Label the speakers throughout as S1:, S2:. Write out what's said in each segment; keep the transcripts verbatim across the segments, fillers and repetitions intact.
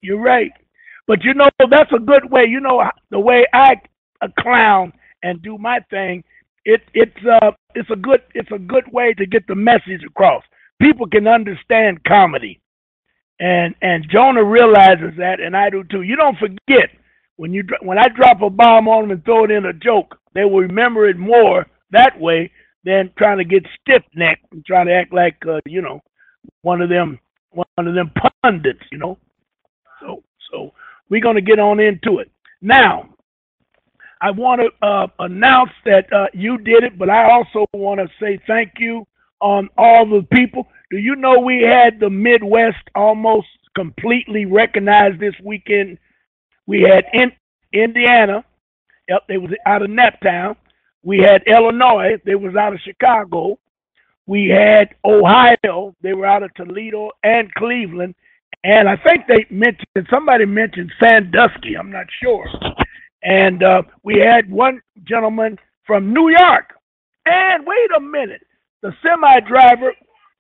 S1: You're right. But you know, that's a good way. You know, the way I a clown and do my thing, it it's uh it's a good it's a good way to get the message across. People can understand comedy, and and Jonah realizes that, and I do too. You don't forget when you when I drop a bomb on them and throw it in a joke, they will remember it more that way than trying to get stiff necked and trying to act like uh, you know one of them one of them pundits. You know, so so we're gonna get on into it now. I want to uh, announce that uh, you did it, but I also want to say thank you on all the people. Do you know we had the Midwest almost completely recognized this weekend? We had in Indiana, yep, they was out of Naptown. We had Illinois, they was out of Chicago. We had Ohio, they were out of Toledo and Cleveland. And I think they mentioned, somebody mentioned Sandusky, I'm not sure. And uh, we had one gentleman from New York. And wait a minute, the semi driver.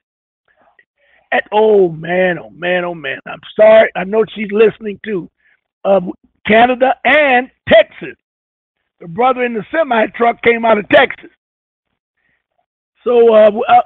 S1: At, oh man, oh man, oh man. I'm sorry. I know she's listening too. Uh, Canada and Texas. The brother in the semi truck came out of Texas. So uh, uh,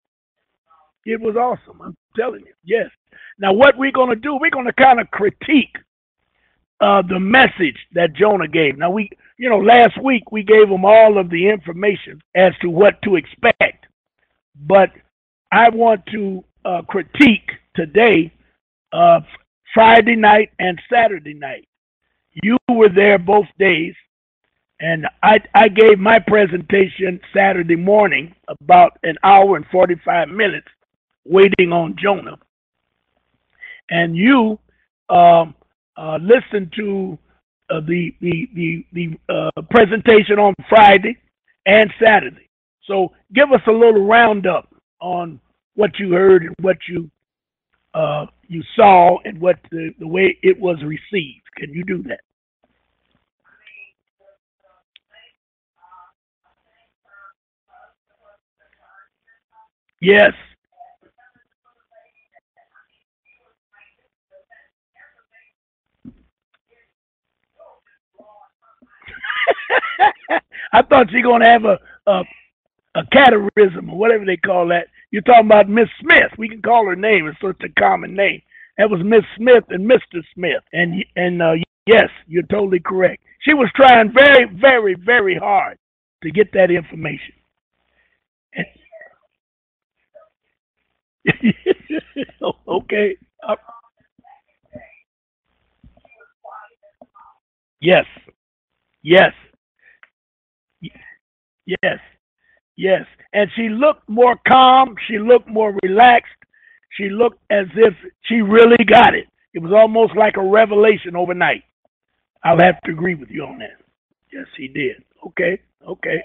S1: it was awesome. I'm telling you. Yes. Now, what we're going to do, we're going to kind of critique uh, the message that Jonah gave. Now, we, you know, last week we gave them all of the information as to what to expect. But I want to uh, critique today, uh, Friday night and Saturday night. You were there both days, and I, I gave my presentation Saturday morning, about an hour and forty-five minutes, waiting on Jonah. And you um, uh, listened to uh, the the the, the uh, presentation on Friday and Saturday. So give us a little roundup on what you heard and what you uh, you saw and what the, the way it was received. Can you do that? Yes. I thought you're gonna have a, a a caterism or whatever they call that. You're talking about Miss Smith. We can call her name. It's such a common name. That was Miss Smith and Mister Smith. And and uh, yes, you're totally correct. She was trying very, very, very hard to get that information. And okay. Uh, yes. Yes. Yes. Yes. And she looked more calm. She looked more relaxed. She looked as if she really got it. It was almost like a revelation overnight. I'll have to agree with you on that. Yes, he did. Okay. Okay.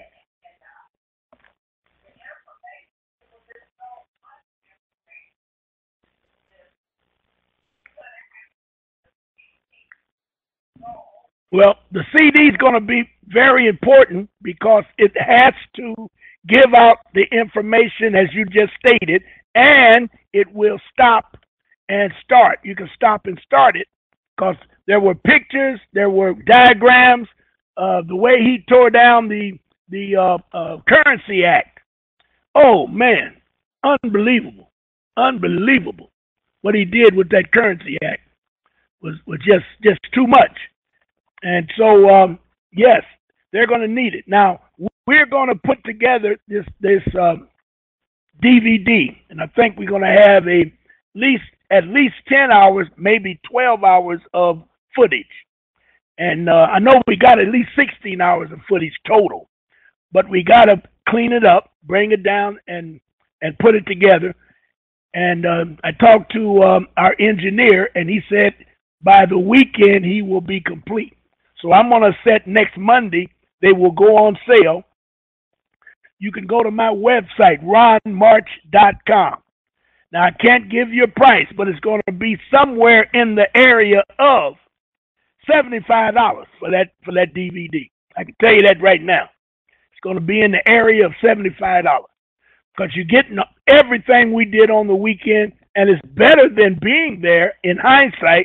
S1: Well, the C D is going to be very important because it has to give out the information as you just stated, and it will stop and start. You can stop and start it because there were pictures, there were diagrams, uh, the way he tore down the the uh, uh, Currency Act. Oh man, unbelievable, unbelievable! What he did with that Currency Act was was just just too much. And so, um, yes, they're going to need it. Now, we're going to put together this this um, D V D, and I think we're going to have a least at least ten hours, maybe twelve hours of footage. And uh, I know we got at least sixteen hours of footage total, but we got to clean it up, bring it down, and and put it together. And um, I talked to um, our engineer, and he said by the weekend he will be complete. So I'm going to set next Monday. They will go on sale. You can go to my website, ron march dot com. Now, I can't give you a price, but it's going to be somewhere in the area of seventy-five dollars for that for that D V D. I can tell you that right now. It's going to be in the area of seventy-five dollars because you're getting everything we did on the weekend, and it's better than being there in hindsight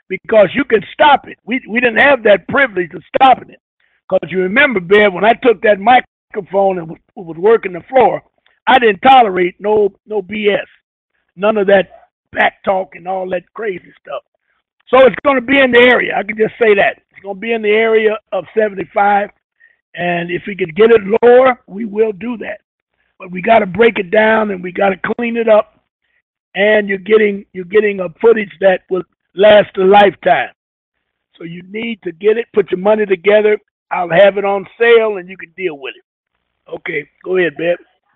S1: because you can stop it. We we didn't have that privilege of stopping it. Because you remember, Bev, when I took that microphone and was, was working the floor, I didn't tolerate no no B S, none of that back talk and all that crazy stuff. So it's going to be in the area. I can just say that. It's going to be in the area of seventy-five. And if we could get it lower, we will do that. But we got to break it down and we got to clean it up. And you're getting you're getting a footage that will last a lifetime. So you need to get it, put your money together. I'll have it on sale and you can deal with it. Okay, go ahead, Beb.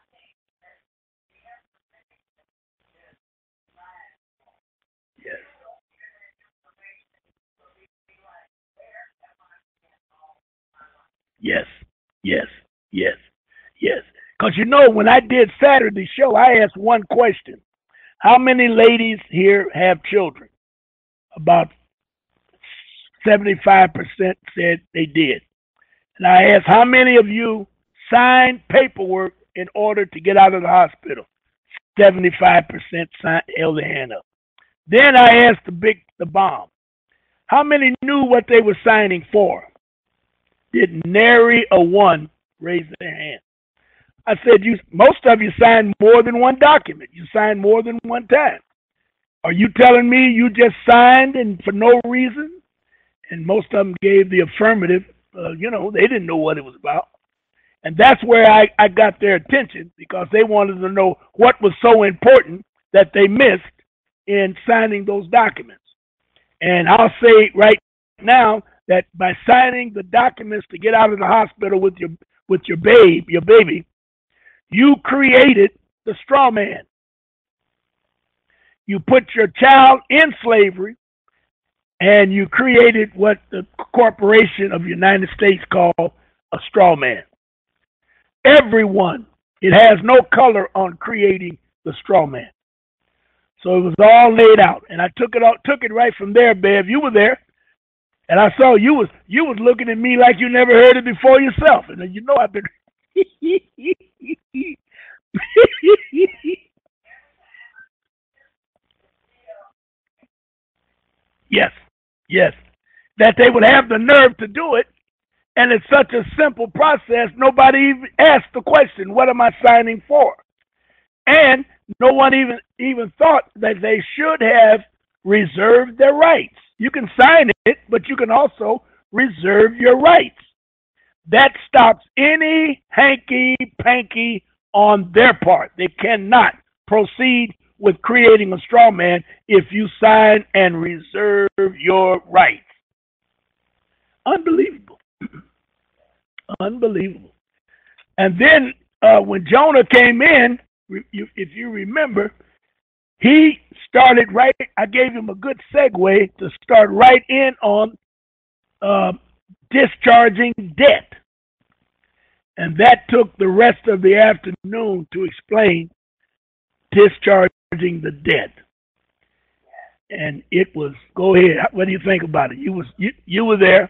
S1: Yes, yes, yes, yes, yes. Because you know, when I did Saturday show, I asked one question. How many ladies here have children? About seventy-five percent said they did. And I asked, how many of you signed paperwork in order to get out of the hospital? seventy-five percent signed, held their hand up. Then I asked the big, the bomb, how many knew what they were signing for? Did nary a one raise their hand? I said, you, most of you signed more than one document. You signed more than one time. Are you telling me you just signed and for no reason? And most of them gave the affirmative. Uh, you know, they didn't know what it was about. And that's where I, I got their attention because they wanted to know what was so important that they missed in signing those documents. And I'll say right now that by signing the documents to get out of the hospital with your with your babe, your baby, you created the straw man. You put your child in slavery, and you created what the corporation of the United States called a straw man. Everyone, it has no color on creating the straw man. So it was all laid out, and I took it out, took it right from there, Bev. You were there, and I saw you was you was looking at me like you never heard it before yourself, and you know I've been. Yes, yes, that they would have the nerve to do it, and it's such a simple process. Nobody even asked the question, "What am I signing for?" And no one even even thought that they should have reserved their rights. You can sign it, but you can also reserve your rights. That stops any hanky-panky on their part. They cannot proceed with creating a straw man if you sign and reserve your rights. Unbelievable. Unbelievable. And then uh, when Jonah came in, if you remember, he started right, I gave him a good segue to start right in on uh, discharging debt. And that took the rest of the afternoon to explain discharging the debt. And it was, go ahead, what do you think about it? You was you, you were there.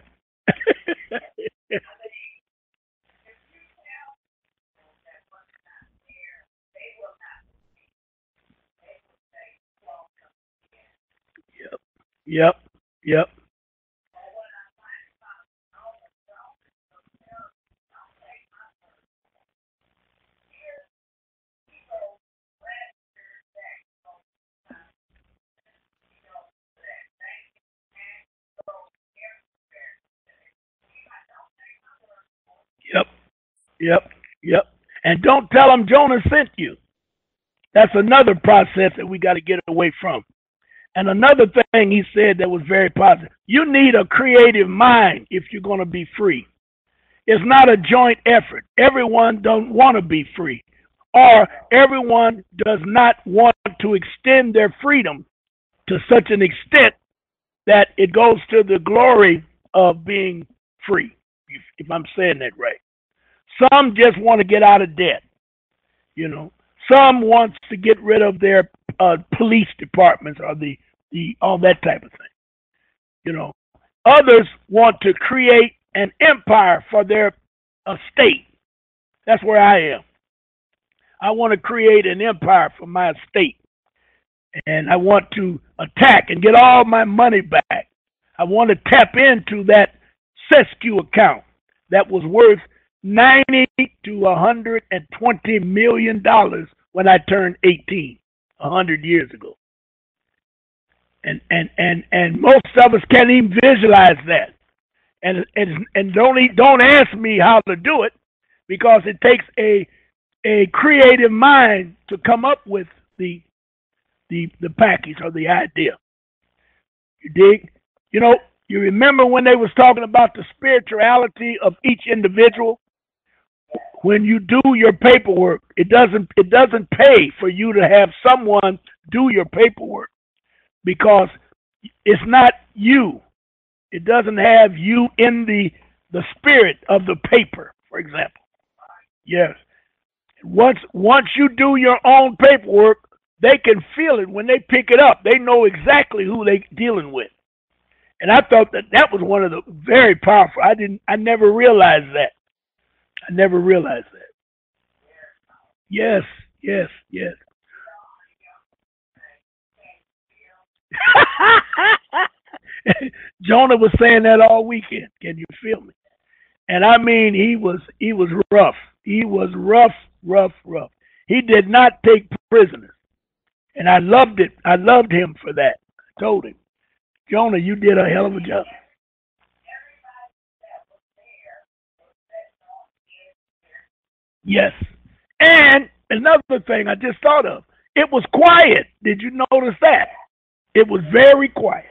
S1: Yep, yep, yep. Yep, yep, yep. And don't tell them Jonah sent you. That's another process that we got to get away from. And another thing he said that was very positive. You need a creative mind if you're going to be free. It's not a joint effort. Everyone don't want to be free. Or everyone does not want to extend their freedom to such an extent that it goes to the glory of being free, if I'm saying that right. Some just want to get out of debt, you know. Some wants to get rid of their uh, police departments or the, the all that type of thing, you know. Others want to create an empire for their estate. That's where I am. I want to create an empire for my estate. And I want to attack and get all my money back. I want to tap into that Sescu account that was worth ninety to a hundred and twenty million dollars when I turned eighteen, a hundred years ago. And and and and most of us can't even visualize that. And and and don't don't ask me how to do it, because it takes a a creative mind to come up with the the the package or the idea. You dig? You know, you remember when they was talking about the spirituality of each individual? When you do your paperwork, it doesn't it doesn't pay for you to have someone do your paperwork, because it's not you. It doesn't have you in the the spirit of the paper, for example. Yes. Once once you do your own paperwork, they can feel it when they pick it up. They know exactly who they're dealing with. And I thought that that was one of the very powerful. I didn't. I never realized that. I never realized that. Yes, yes, yes. Jonah was saying that all weekend. Can you feel me? And I mean, he was he was rough. He was rough, rough, rough. He did not take prisoners, and I loved it. I loved him for that. I told him, Jonah, you did a hell of a job. Yes. And another thing I just thought of, it was quiet. Did you notice that? It was very quiet.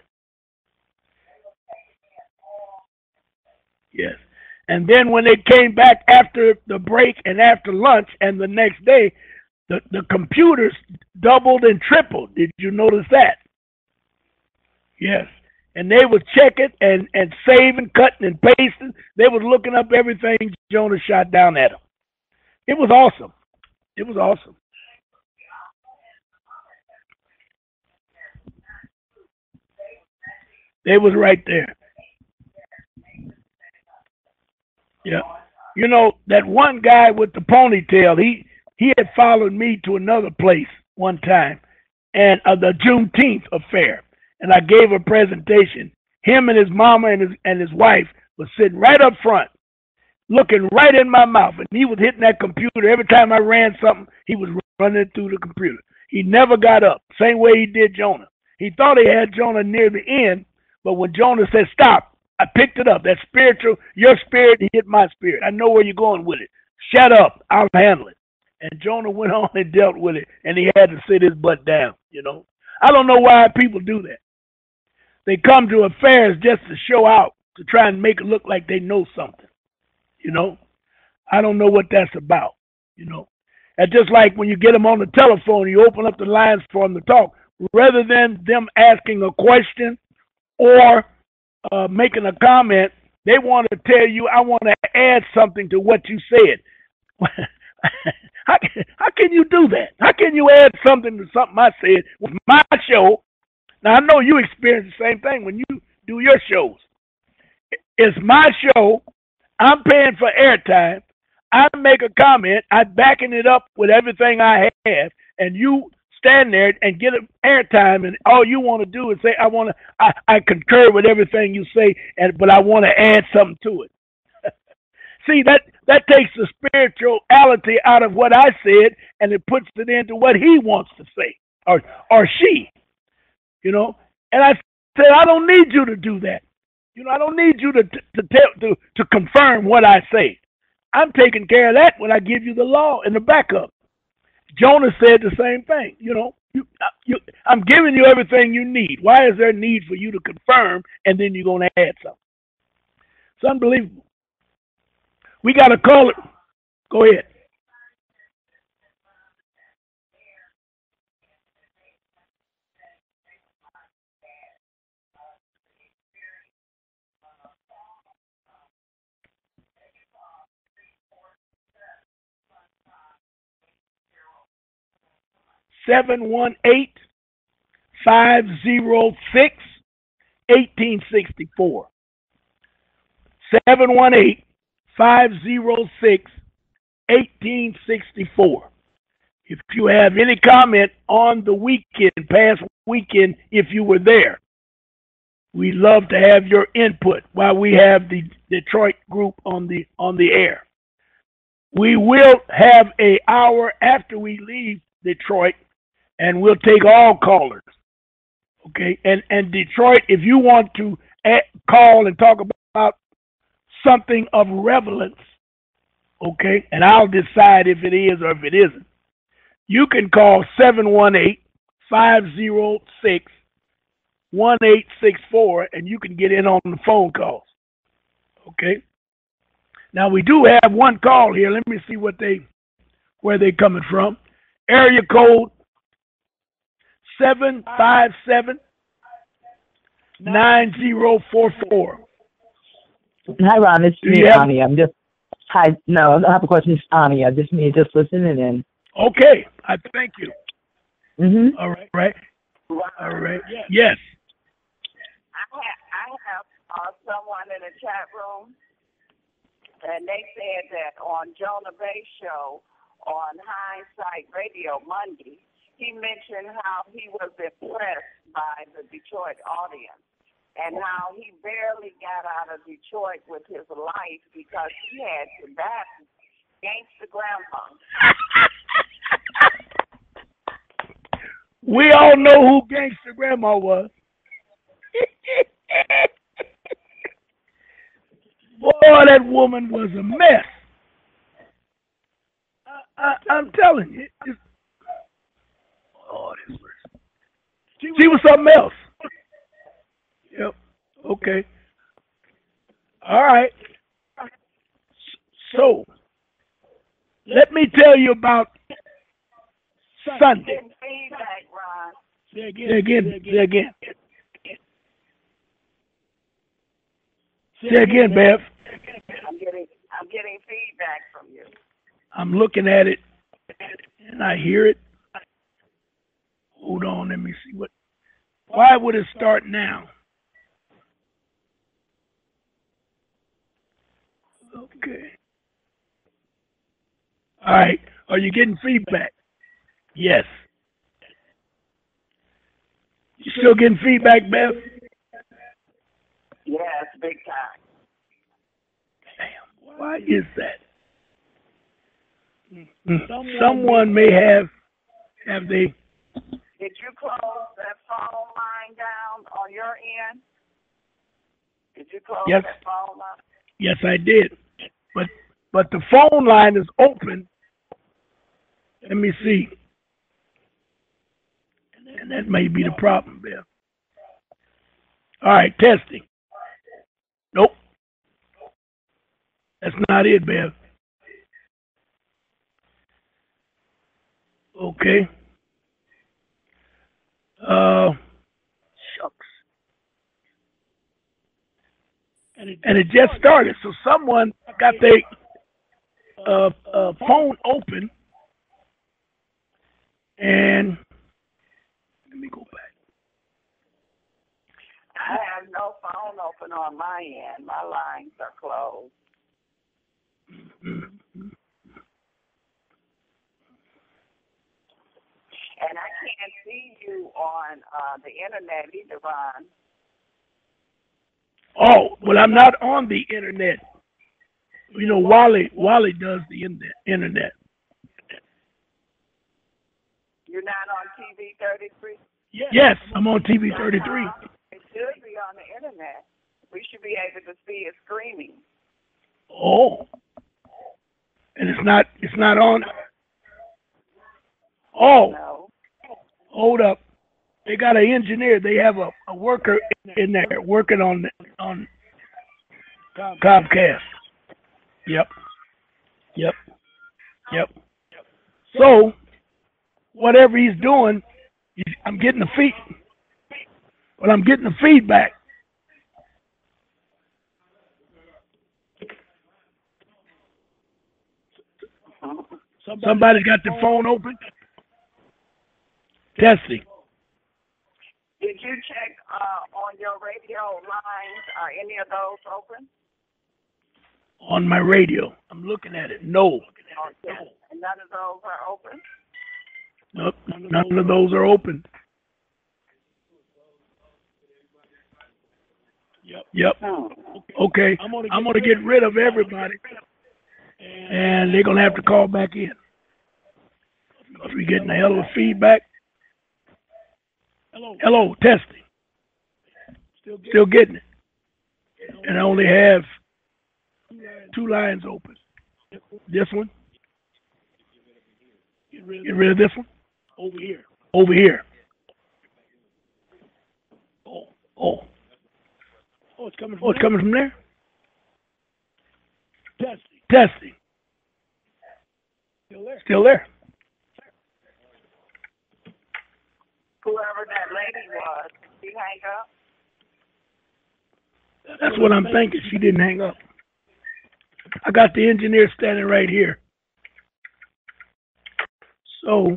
S1: Yes. And then when they came back after the break and after lunch and the next day, the, the computers doubled and tripled. Did you notice that? Yes. And they would check it and, and saving, cutting and pasting. They was looking up everything Jonah shot down at them. It was awesome. It was awesome. They was right there. Yeah. You know, that one guy with the ponytail, he he had followed me to another place one time, and uh, the Juneteenth affair. And I gave a presentation. Him and his mama and his and his wife was sitting right up front, looking right in my mouth, and he was hitting that computer. Every time I ran something, he was running through the computer. He never got up, same way he did Jonah. He thought he had Jonah near the end, but when Jonah said stop, I picked it up. That spiritual, your spirit hit my spirit. I know where you're going with it. Shut up, I'll handle it. And Jonah went on and dealt with it, and he had to sit his butt down, you know. I don't know why people do that. They come to affairs just to show out, to try and make it look like they know something. You know, I don't know what that's about, you know. And just like when you get them on the telephone, you open up the lines for them to talk, rather than them asking a question or uh, making a comment, they want to tell you, I want to add something to what you said. how, can, how can you do that? How can you add something to something I said with my show? Now, I know you experience the same thing when you do your shows. It's my show. I'm paying for airtime. I make a comment. I'm backing it up with everything I have, and you stand there and get an airtime, and all you want to do is say, "I want to." I, I concur with everything you say, and but I want to add something to it. See, that that takes the spirituality out of what I said, and it puts it into what he wants to say, or or she, you know. And I said, I don't need you to do that. You know, I don't need you to to tell to to confirm what I say. I'm taking care of that when I give you the law and the backup. Jonah said the same thing. You know, you, you, I'm giving you everything you need. Why is there a need for you to confirm and then you're going to add something? It's unbelievable. We got to call it. Go ahead. seven one eight, five zero six, one eight six four. seven one eight, five zero six, one eight six four. If you have any comment on the weekend, past weekend, if you were there, We love to have your input while we have the Detroit group on the on the air. We will have a hour after we leave Detroit, and we'll take all callers. Okay, and and Detroit, if you want to add, call and talk about something of relevance, okay, and I'll decide if it is or if it isn't. You can call seven one eight, five zero six, one eight six four, and you can get in on the phone calls. Okay. Now we do have one call here. Let me see what they where they coming from. Area code seven five seven, nine zero four four.
S2: Hi, Ron. It's me, Ani. I'm just hi. No, I don't have a question. It's Ani. I just me just listening in.
S1: Okay. I thank you.
S2: Mhm.
S1: All right. Right. All right. Yes.
S3: I have, I have uh, someone in the chat room, and they said that on Jonah Bey show on Hindsight Radio Monday, he mentioned how he was impressed by the Detroit audience and how he barely got out of Detroit with his life because he had to back gangsta grandma.
S1: We all know who Gangster Grandma was. Boy, that woman was a mess. I, I, I'm telling you. It's, oh, this was, she was something else. Yep. Okay. All right. So, let me tell you about Sunday.
S3: Feedback, Ron.
S1: Say again. Say again. Say again. Say again, Bev.
S3: I'm getting, I'm getting feedback from you.
S1: I'm looking at it, and I hear it. Hold on, let me see what. Why would it start now? Okay. All right. Are you getting feedback? Yes. You still getting feedback, Bev?
S3: Yes, big time.
S1: Damn. Why is that? Someone may have have they.
S3: Did you close that phone line down on your end? Did you close
S1: Yes.
S3: that phone line?
S1: Yes, I did. But but the phone line is open. Let me see. And that may be the problem, Bev. All right, testing. Nope. That's not it, Bev. Okay. Uh, shucks. And it, and it just started, so someone got their uh, uh, phone open, and let me go back.
S3: I have no phone open on my end. My lines are closed.
S1: Mm-hmm.
S3: And I can't see you on uh, the internet either, Ron.
S1: Oh, well, I'm not on the internet. You know, Wally Wally does the internet.
S3: You're not on T V thirty-three?
S1: Yes, I'm on T V thirty-three.
S3: It should be on the internet. We should be able to see it screaming.
S1: Oh, and it's not it's not on. Oh,
S3: no.
S1: Hold up. They got an engineer. They have a, a worker in there working on on Comcast. Yep. Yep. Yep. So whatever he's doing, I'm getting the feed. Well, I'm getting the feedback. Somebody's got their phone open. Testing.
S3: Did you check uh, on your radio lines? Are any of those open?
S1: On my radio. I'm looking at it. No.
S3: Okay. And none of those are open?
S1: Nope. None of those are open. Yep. Okay. I'm going to get rid of everybody, and they're going to have to call back in. Because we're getting a hell of a feedback. Hello, testing. Still getting it. And I only have two lines open. This one. Get rid of this one. Over here. Over here. Oh. Oh. Oh, it's coming from, oh, it's coming from there? Testing. Testing. Still there. Still there.
S3: Whoever that lady was, did she hang up?
S1: That's what I'm thinking. She didn't hang up. I got the engineer standing right here. So,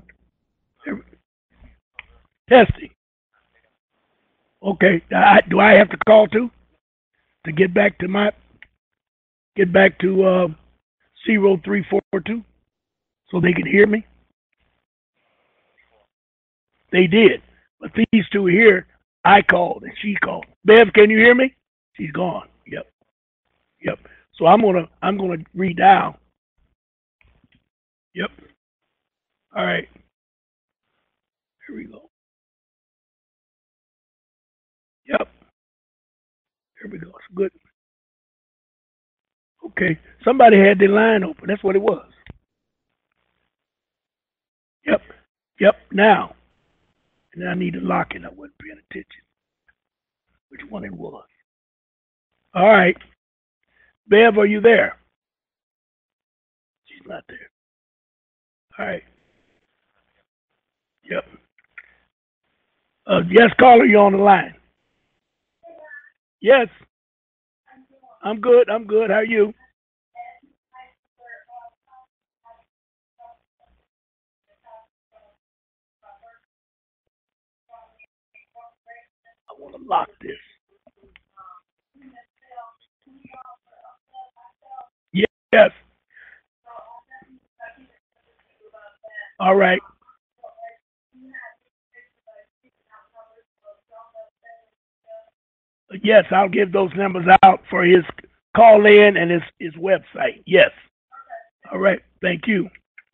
S1: testing. Okay. I, do I have to call too to get back to my get back to uh, zero three four two so they can hear me? They did, but these two here, I called and she called. Bev, can you hear me? She's gone. Yep. Yep. So I'm gonna I'm gonna redial. Yep. All right. Here we go. Yep. Here we go. It's good. Okay. Somebody had their line open. That's what it was. Yep. Yep. Now. And I need to lock it. I wasn't paying attention. Which one it was. All right. Bev, are you there? She's not there. All right. Yep. Uh, yes, caller, you on the line? Yes. I'm good. I'm good. How are you? I want to lock this. Yes. All right. Yes, I'll give those numbers out for his call in and his, his website. Yes. All right. Thank you.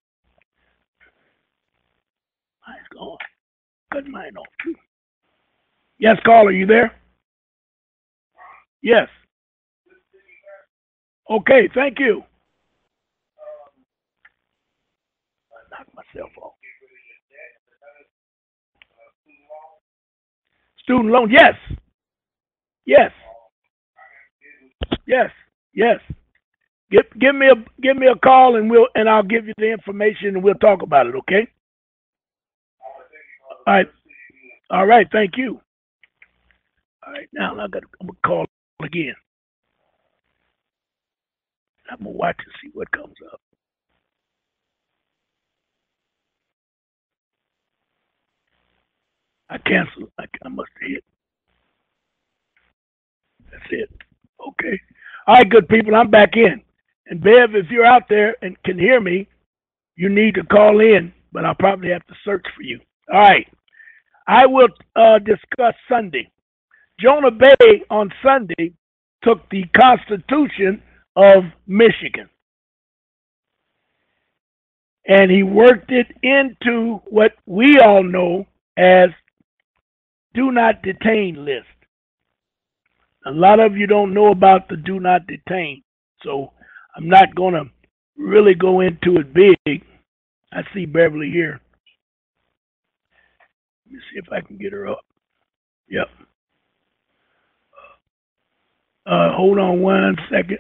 S1: Mine's gone. Cut mine off too. Yes, caller, you there? Yes. Okay, thank you. I knocked myself off. Student loan, yes. Yes. Yes. Yes. Give give me a give me a call and we'll and I'll give you the information and we'll talk about it, okay? All right. All right, thank you. All right, now I got I'm gonna call again. I'm gonna watch and see what comes up. I cancel. I, I must hit. That's it. Okay. All right, good people. I'm back in. And Bev, if you're out there and can hear me, you need to call in, but I'll probably have to search for you. All right. I will uh, discuss Sunday. Jonah Bey on Sunday took the Constitution of Michigan and he worked it into what we all know as do not detain list. A lot of you don't know about the do not detain, so I'm not going to really go into it big. I see Beverly here. Let me see if I can get her up. Yep. Uh, hold on one second.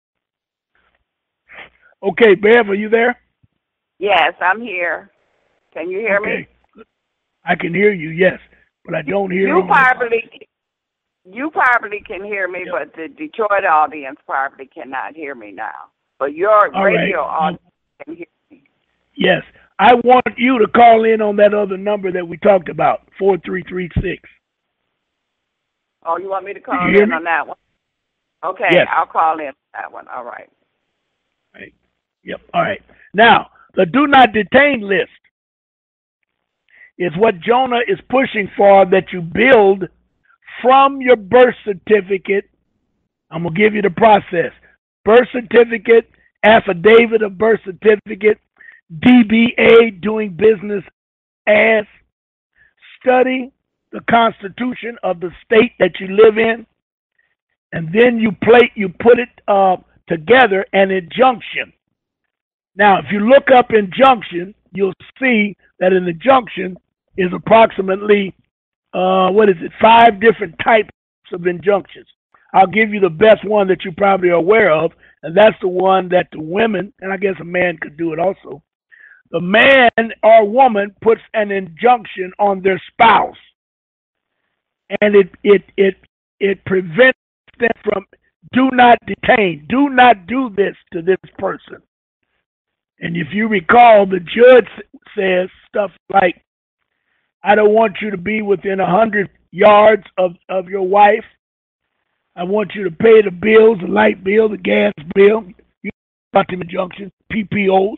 S1: Okay, Bev, are you there?
S3: Yes, I'm here. Can you hear
S1: okay.
S3: me?
S1: I can hear you, yes, but I don't hear
S3: you.
S1: You
S3: probably, you probably can hear me,
S1: yep.
S3: but the Detroit audience probably cannot hear me now. But your
S1: All
S3: radio
S1: right.
S3: audience can hear me.
S1: Yes, I want you to call in on that other number that we talked about, four three three six.
S3: Oh, you want me to call
S1: in
S3: me? on that one? Okay,
S1: yes.
S3: I'll call in on that one. All right.
S1: Right. Yep. All right. Now, the do not detain list is what Jonah is pushing for, that you build from your birth certificate. I'm going to give you the process. Birth certificate, affidavit of birth certificate, D B A, doing business as, study the Constitution of the state that you live in, and then you plate, you put it uh, together, an injunction. Now, if you look up injunction, you'll see that an injunction is approximately, uh, what is it, five different types of injunctions. I'll give you the best one that you probably are aware of, and that's the one that the women, and I guess a man could do it also. The man or woman puts an injunction on their spouse, and it it it it prevents them from, do not detain, do not do this to this person. And if you recall, the judge says stuff like, I don't want you to be within a hundred yards of, of your wife. I want you to pay the bills, the light bill, the gas bill. You know about them injunctions, P P Os.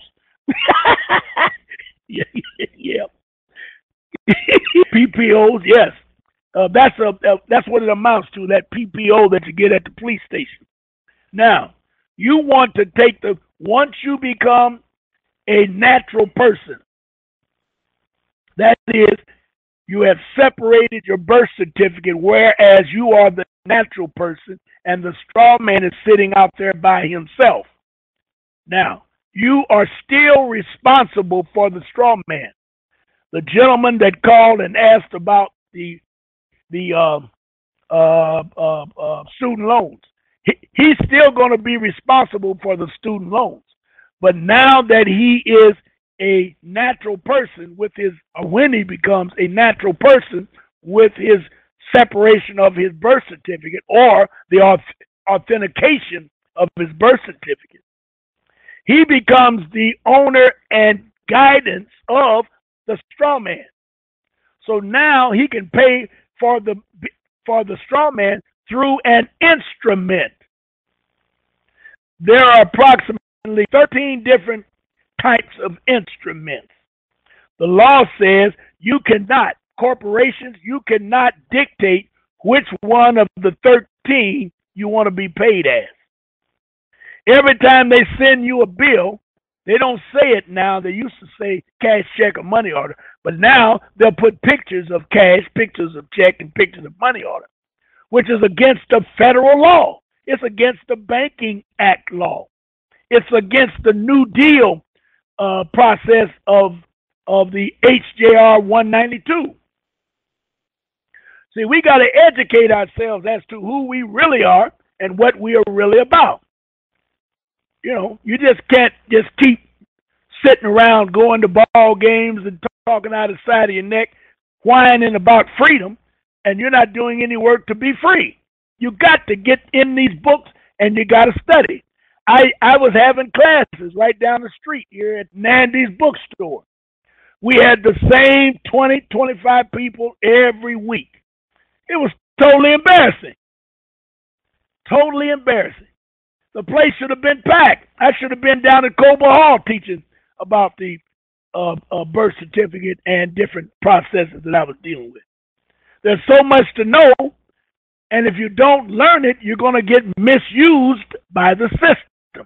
S1: yeah, yeah. P P Os, yes. Uh, that's a uh, that's what it amounts to, that P P O that you get at the police station. Now, you want to take the, once you become a natural person, that is, you have separated your birth certificate, whereas you are the natural person and the straw man is sitting out there by himself. Now, you are still responsible for the straw man. The gentleman that called and asked about the the uh, uh, uh, uh, student loans, he, he's still going to be responsible for the student loans. But now that he is a natural person with his, or when he becomes a natural person with his separation of his birth certificate or the authentication of his birth certificate, he becomes the owner and guidance of the straw man. So now he can pay for the for the straw man through an instrument. There are approximately thirteen different types of instruments. The law says you cannot, corporations, you cannot dictate which one of the thirteen you want to be paid as. Every time they send you a bill, they don't say it now. They used to say cash, check, or money order. But now they'll put pictures of cash, pictures of check, and pictures of money order, which is against the federal law. It's against the Banking Act law. It's against the New Deal uh, process of, of the H J R one ninety-two. See, we got to educate ourselves as to who we really are and what we are really about. You know, you just can't just keep sitting around going to ball games and talking out of the side of your neck, whining about freedom, and you're not doing any work to be free. You got to get in these books and you got to study. I, I was having classes right down the street here at Nandy's bookstore. We had the same twenty, twenty-five people every week. It was totally embarrassing. Totally embarrassing. The place should have been packed. I should have been down at Cobo Hall teaching about the uh, uh, birth certificate and different processes that I was dealing with. There's so much to know, and if you don't learn it, you're going to get misused by the system.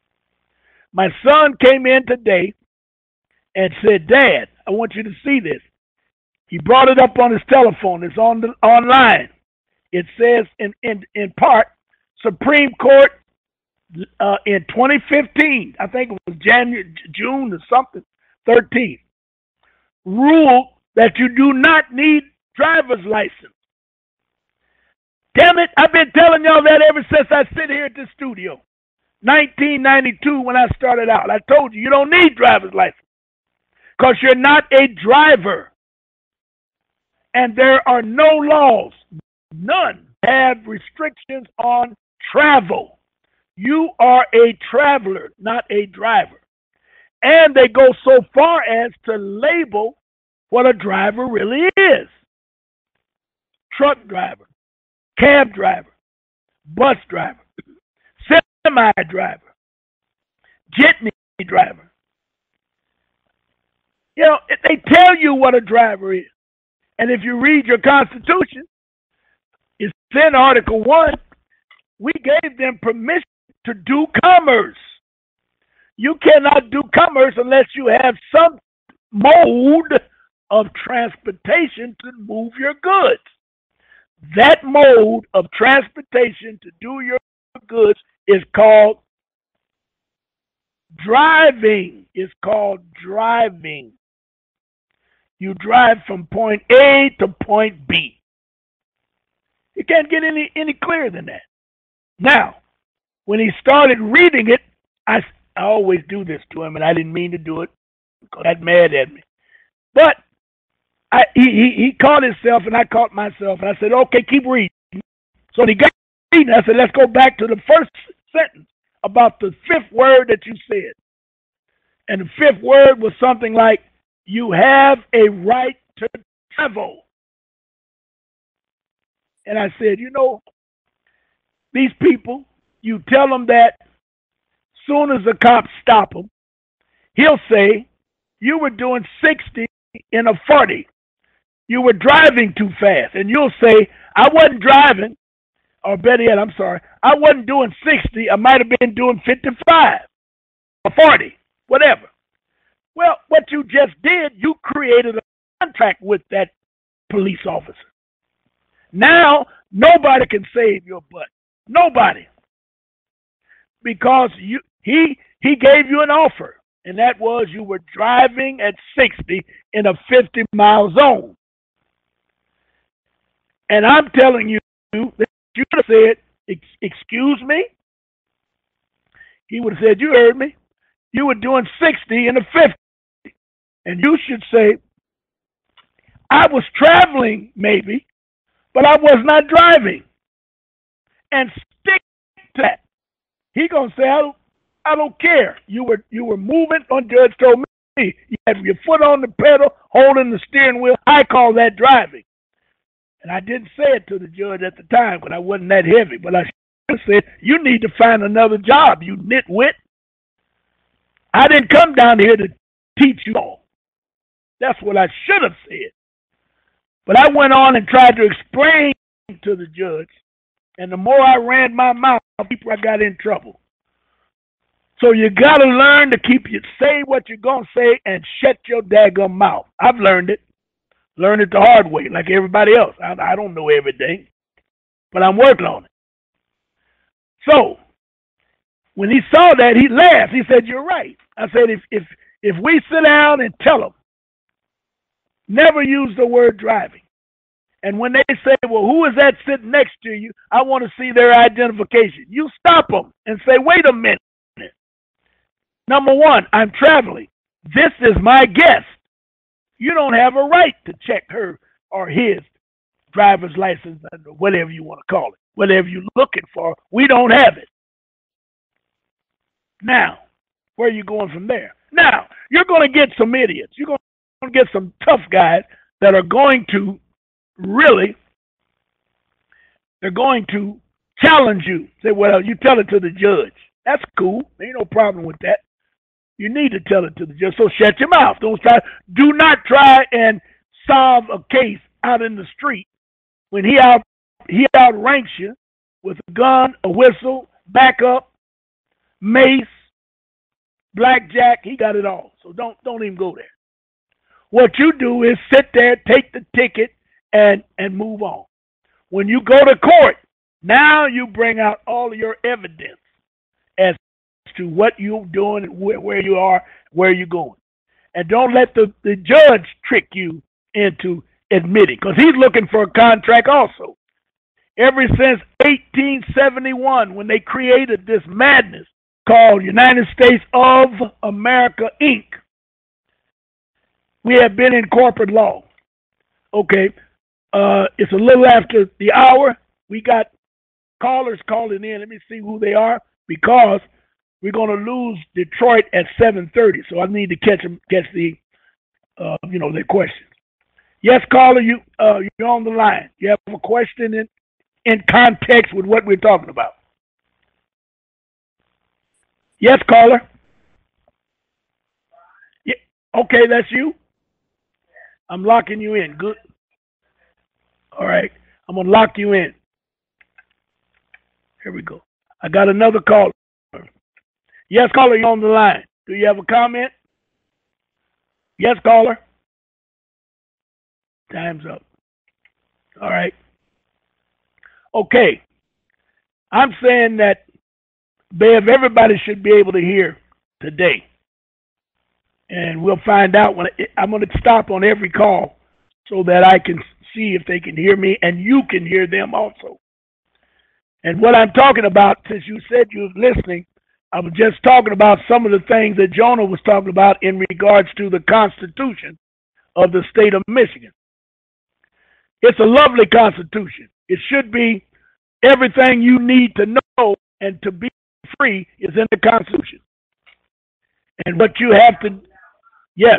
S1: My son came in today and said, Dad, I want you to see this. He brought it up on his telephone. It's on the online. It says in, in, in part, Supreme Court uh, in twenty fifteen, I think it was January, June or something, thirteen, ruled that you do not need driver's license. Damn it, I've been telling y'all that ever since I sit here at the studio. nineteen ninety-two when I started out. I told you, you don't need driver's license because you're not a driver. And there are no laws, none, have restrictions on travel. You are a traveler, not a driver. And they go so far as to label what a driver really is. Truck driver, cab driver, bus driver, semi driver, jitney driver. You know, they tell you what a driver is. And if you read your Constitution, It's in Article one. We gave them permission to do commerce. You cannot do commerce unless you have some mode of transportation to move your goods. That mode of transportation to do your goods is called driving. It's called driving. You drive from point A to point B. You can't get any, any clearer than that. Now, when he started reading it, I, I always do this to him, and I didn't mean to do it because he got mad at me. But I, he, he, he caught himself, and I caught myself, and I said, okay, keep reading. So he got reading. I said, let's go back to the first sentence about the fifth word that you said. And the fifth word was something like, you have a right to travel. And I said, you know, these people, you tell them that soon as the cops stop him, he'll say, you were doing sixty in a forty. You were driving too fast. And you'll say, I wasn't driving, or better yet, I'm sorry, I wasn't doing sixty. I might have been doing fifty-five or forty, whatever. Well, what you just did, you created a contract with that police officer. Now, nobody can save your butt. Nobody. Because you, he, he gave you an offer, and that was you were driving at sixty in a fifty mile zone. And I'm telling you that you would have said, excuse me? He would have said, you heard me. You were doing sixty in a fifty. And you should say, I was traveling maybe, but I was not driving. And stick to that. He gonna say, I don't, I don't care. You were you were moving. On Judge told me you had your foot on the pedal, holding the steering wheel. I call that driving. And I didn't say it to the judge at the time because I wasn't that heavy. But I should have said, you need to find another job, you nitwit. I didn't come down here to teach you all. That's what I should have said. But I went on and tried to explain to the judge. And the more I ran my mouth, the deeper I got in trouble. So you got to learn to keep you, say what you're going to say and shut your daggum mouth. I've learned it. Learned it the hard way, like everybody else. I, I don't know everything, but I'm working on it. So when he saw that, he laughed. He said, you're right. I said, if if if we sit down and tell them, never use the word driving. And when they say, well, who is that sitting next to you? I want to see their identification. You stop them and say, wait a minute. Number one, I'm traveling. This is my guest. You don't have a right to check her or his driver's license or whatever you want to call it. Whatever you're looking for, we don't have it. Now, where are you going from there? Now, you're going to get some idiots. You're going to get some tough guys that are going to really, they're going to challenge you. Say, well, you tell it to the judge. That's cool. Ain't no problem with that. You need to tell it to the judge. So shut your mouth. Don't try. Do not try and solve a case out in the street when he out he outranks you with a gun, a whistle, backup, mace, blackjack. He got it all. So don't don't even go there. What you do is sit there, take the ticket, and and move on. When you go to court, now you bring out all of your evidence as to what you're doing, where, where you are, where you're going. And don't let the, the judge trick you into admitting, because he's looking for a contract also. Ever since eighteen seventy-one, when they created this madness called United States of America, Incorporated, we have been in corporate law. Okay, uh, it's a little after the hour. We got callers calling in. Let me see who they are, because we're going to lose Detroit at seven thirty, so I need to catch them, catch the, uh, you know, their questions. Yes, caller, you uh, you're on the line. You have a question in in context with what we're talking about. Yes, caller. Yeah, okay, that's you. I'm locking you in. Good. All right, I'm gonna lock you in. Here we go. I got another caller. Yes, caller, you're on the line. Do you have a comment? Yes, caller. Time's up. All right. Okay. I'm saying that, Bev, everybody should be able to hear today. And we'll find out when I, I'm going to stop on every call so that I can see if they can hear me and you can hear them also. And what I'm talking about, since you said you were listening, I was just talking about some of the things that Jonah was talking about in regards to the Constitution of the state of Michigan. It's a lovely Constitution. It should be everything you need to know and to be free is in the Constitution. And what you have to, yes.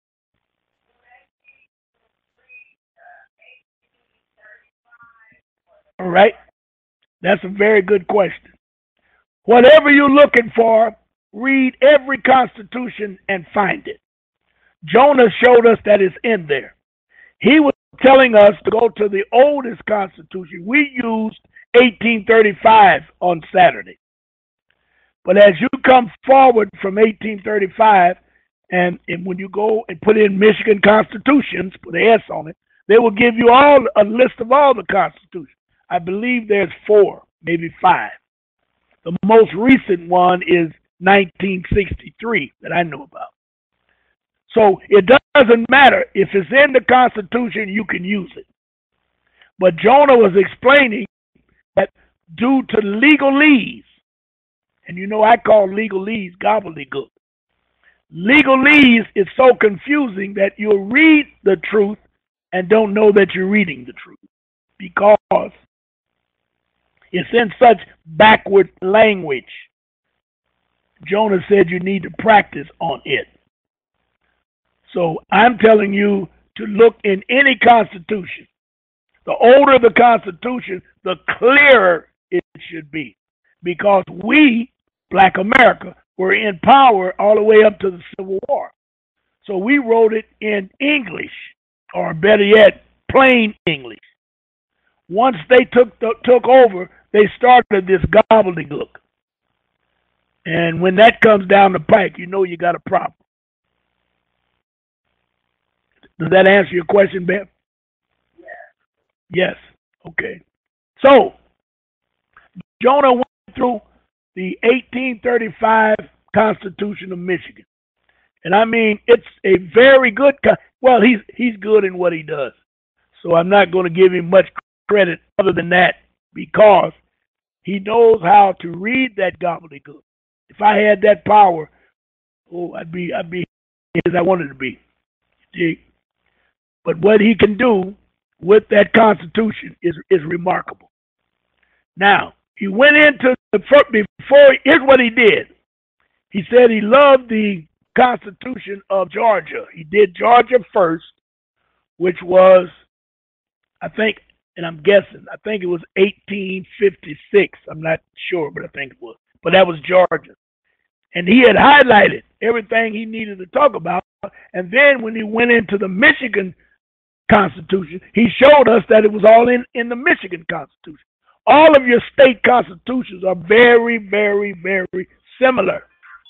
S1: All right. That's a very good question. Whatever you're looking for, read every Constitution and find it. Jonah showed us that it's in there. He was telling us to go to the oldest Constitution. We used eighteen thirty-five on Saturday. But as you come forward from eighteen thirty-five, and, and when you go and put in Michigan Constitutions, put an S on it, they will give you all a list of all the Constitutions. I believe there's four, maybe five. The most recent one is nineteen sixty-three that I know about. So it doesn't matter. If it's in the Constitution, you can use it. But Jonah was explaining that due to legalese, and you know I call legalese gobbledygook. Legalese is so confusing that you'll read the truth and don't know that you're reading the truth because it's in such backward language. Jonah said you need to practice on it. So I'm telling you to look in any Constitution. The older the Constitution, the clearer it should be. Because we, Black America, were in power all the way up to the Civil War. So we wrote it in English, or better yet, plain English. Once they took the, took over, they started this gobbledygook. And when that comes down the pike, you know you got a problem. Does that answer your question, Beth? Yes. Yes. Okay. So, Jonah went through the eighteen thirty-five Constitution of Michigan. And I mean, it's a very good, well, he's he's good in what he does. So I'm not going to give him much credit other than that because he knows how to read that gobbledygook. If I had that power, oh, I'd be I'd be as I wanted to be. See? But what he can do with that Constitution is is remarkable. Now, he went into the first, before, here's what he did. He said he loved the Constitution of Georgia. He did Georgia first, which was, I think, and I'm guessing, I think it was eighteen fifty-six. I'm not sure, but I think it was. But that was Georgia. And he had highlighted everything he needed to talk about. And then when he went into the Michigan Constitution, he showed us that it was all in, in the Michigan Constitution. All of your state constitutions are very, very, very similar.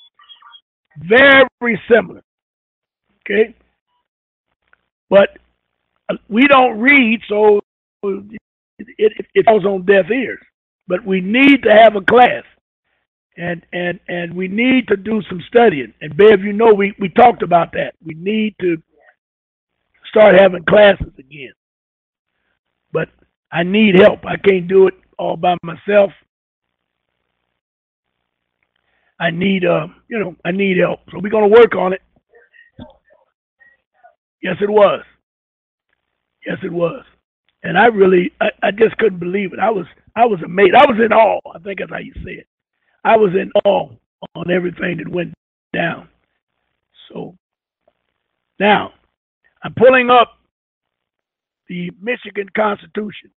S1: Very similar. Okay? But we don't read, so it, it, it falls on deaf ears. But we need to have a class. And and and we need to do some studying. And Bev, you know, we, we talked about that. We need to start having classes again. But I need help. I can't do it all by myself. I need, uh, you know, I need help. So we're going to work on it. Yes, it was. Yes, it was. And I really, I, I just couldn't believe it. I was, I was amazed. I was in awe. I think that's how you say it. I was in awe on everything that went down. So now I'm pulling up the Michigan Constitution.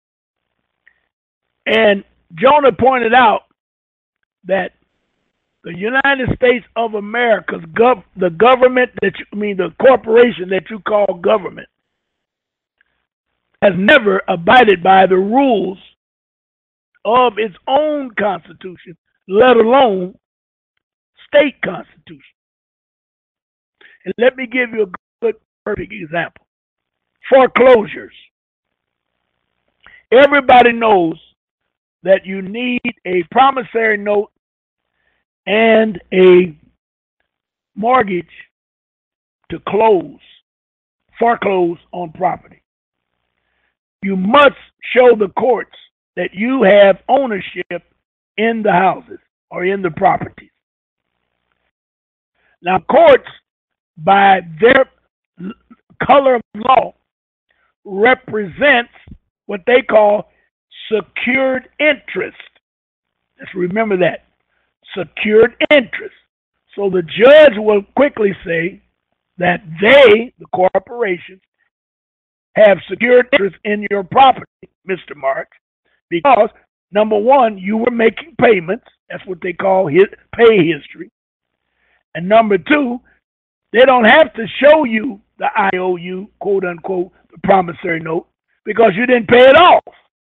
S1: And Jonah pointed out that the United States of America's gov- the government that you, I mean the corporation that you call government has never abided by the rules of its own constitution, let alone state constitution. And let me give you a good, perfect example. Foreclosures. Everybody knows that you need a promissory note and a mortgage to close, foreclose on property. You must show the courts that you have ownership in the houses or in the properties. Now, courts, by their color of law, represents what they call secured interest. Let's remember that. Secured interest. So the judge will quickly say that they, the corporations, have secured interest in your property, Mister Marks, because, number one, you were making payments. That's what they call his pay history. And number two, they don't have to show you the I O U, quote unquote, the promissory note, because you didn't pay it off.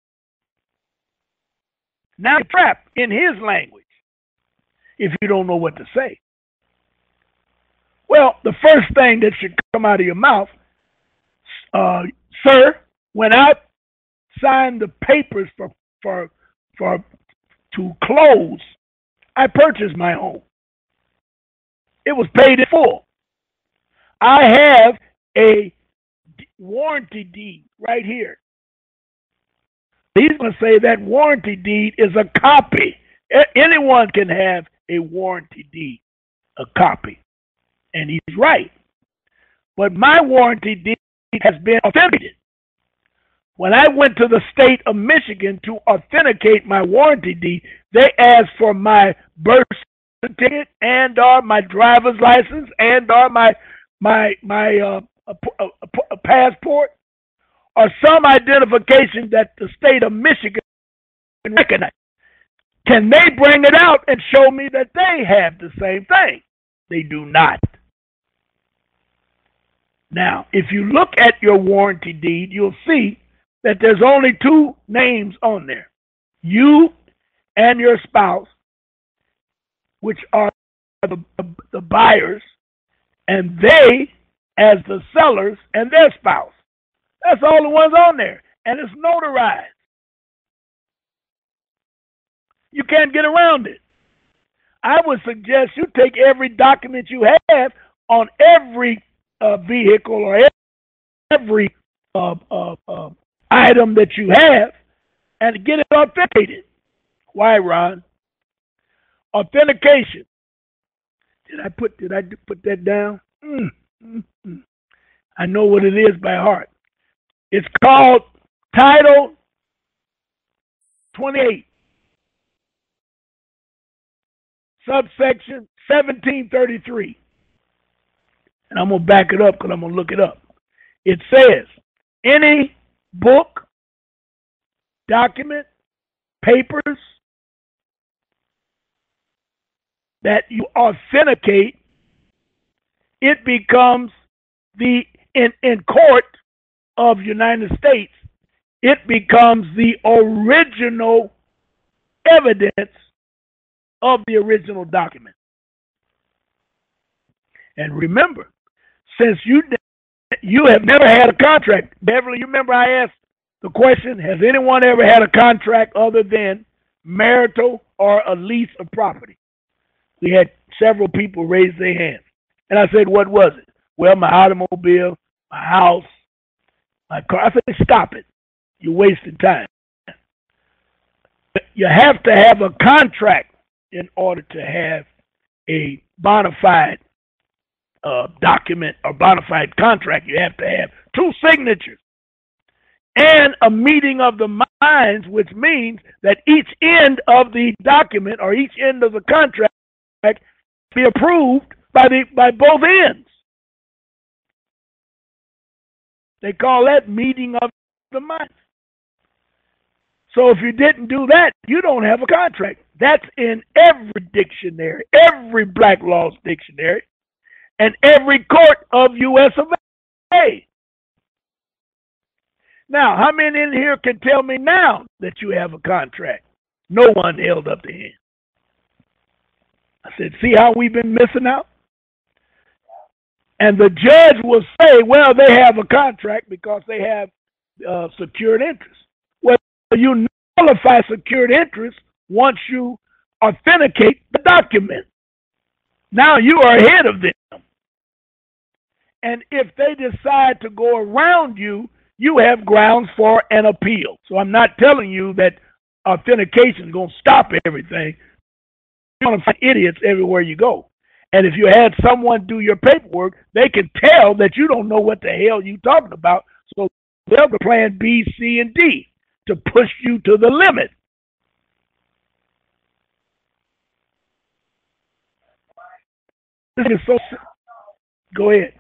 S1: Now you're trapped in his language if you don't know what to say. Well, the first thing that should come out of your mouth, uh, sir, when I signed the papers for for for to close, I purchased my home. It was paid in full. I have a warranty deed right here. He's going to say that warranty deed is a copy. Anyone can have a warranty deed, a copy. And he's right. But my warranty deed has been authenticated. When I went to the state of Michigan to authenticate my warranty deed, they asked for my birth certificate and or my driver's license and or my my my uh, a, a, a passport or some identification that the state of Michigan can recognize. Can they bring it out and show me that they have the same thing? They do not. Now, if you look at your warranty deed, you'll see that there's only two names on there. You and your spouse, which are the, the buyers, and they as the sellers and their spouse. That's all the ones on there. And it's notarized. You can't get around it. I would suggest you take every document you have on every uh, vehicle or every uh, uh, uh, item that you have and get it authenticated. Why, Ron? Authentication. Did I put did I put that down? Mm, mm, mm. I know what it is by heart. It's called Title twenty-eight, subsection seventeen thirty-three. And I'm going to back it up because I'm going to look it up. It says, any book, document, papers that you authenticate, it becomes the, in, in court of United States, it becomes the original evidence of the original document. And remember, since you you have never had a contract, Beverly, you remember I asked the question, has anyone ever had a contract other than marital or a lease of property? We had several people raise their hands. And I said, what was it? Well, my automobile, my house, my car. I said, stop it. You're wasting time. You have to have a contract in order to have a bona fide uh, document or bona fide contract. You have to have two signatures and a meeting of the minds, which means that each end of the document or each end of the contract be approved by the by both ends. They call that meeting of the minds. So if you didn't do that, you don't have a contract. That's in every dictionary, every black laws dictionary, and every court of U S of A. Now, how many in here can tell me now that you have a contract? No one held up their hand. I said, see how we've been missing out? And the judge will say, well, they have a contract because they have uh, secured interest. Well, you nullify secured interest once you authenticate the document. Now you are ahead of them. And if they decide to go around you, you have grounds for an appeal. So I'm not telling you that authentication is going to stop everything. You're going to find idiots everywhere you go. And if you had someone do your paperwork, they can tell that you don't know what the hell you're talking about. So they'll be plan B, C, and D to push you to the limit. This is so. Go ahead.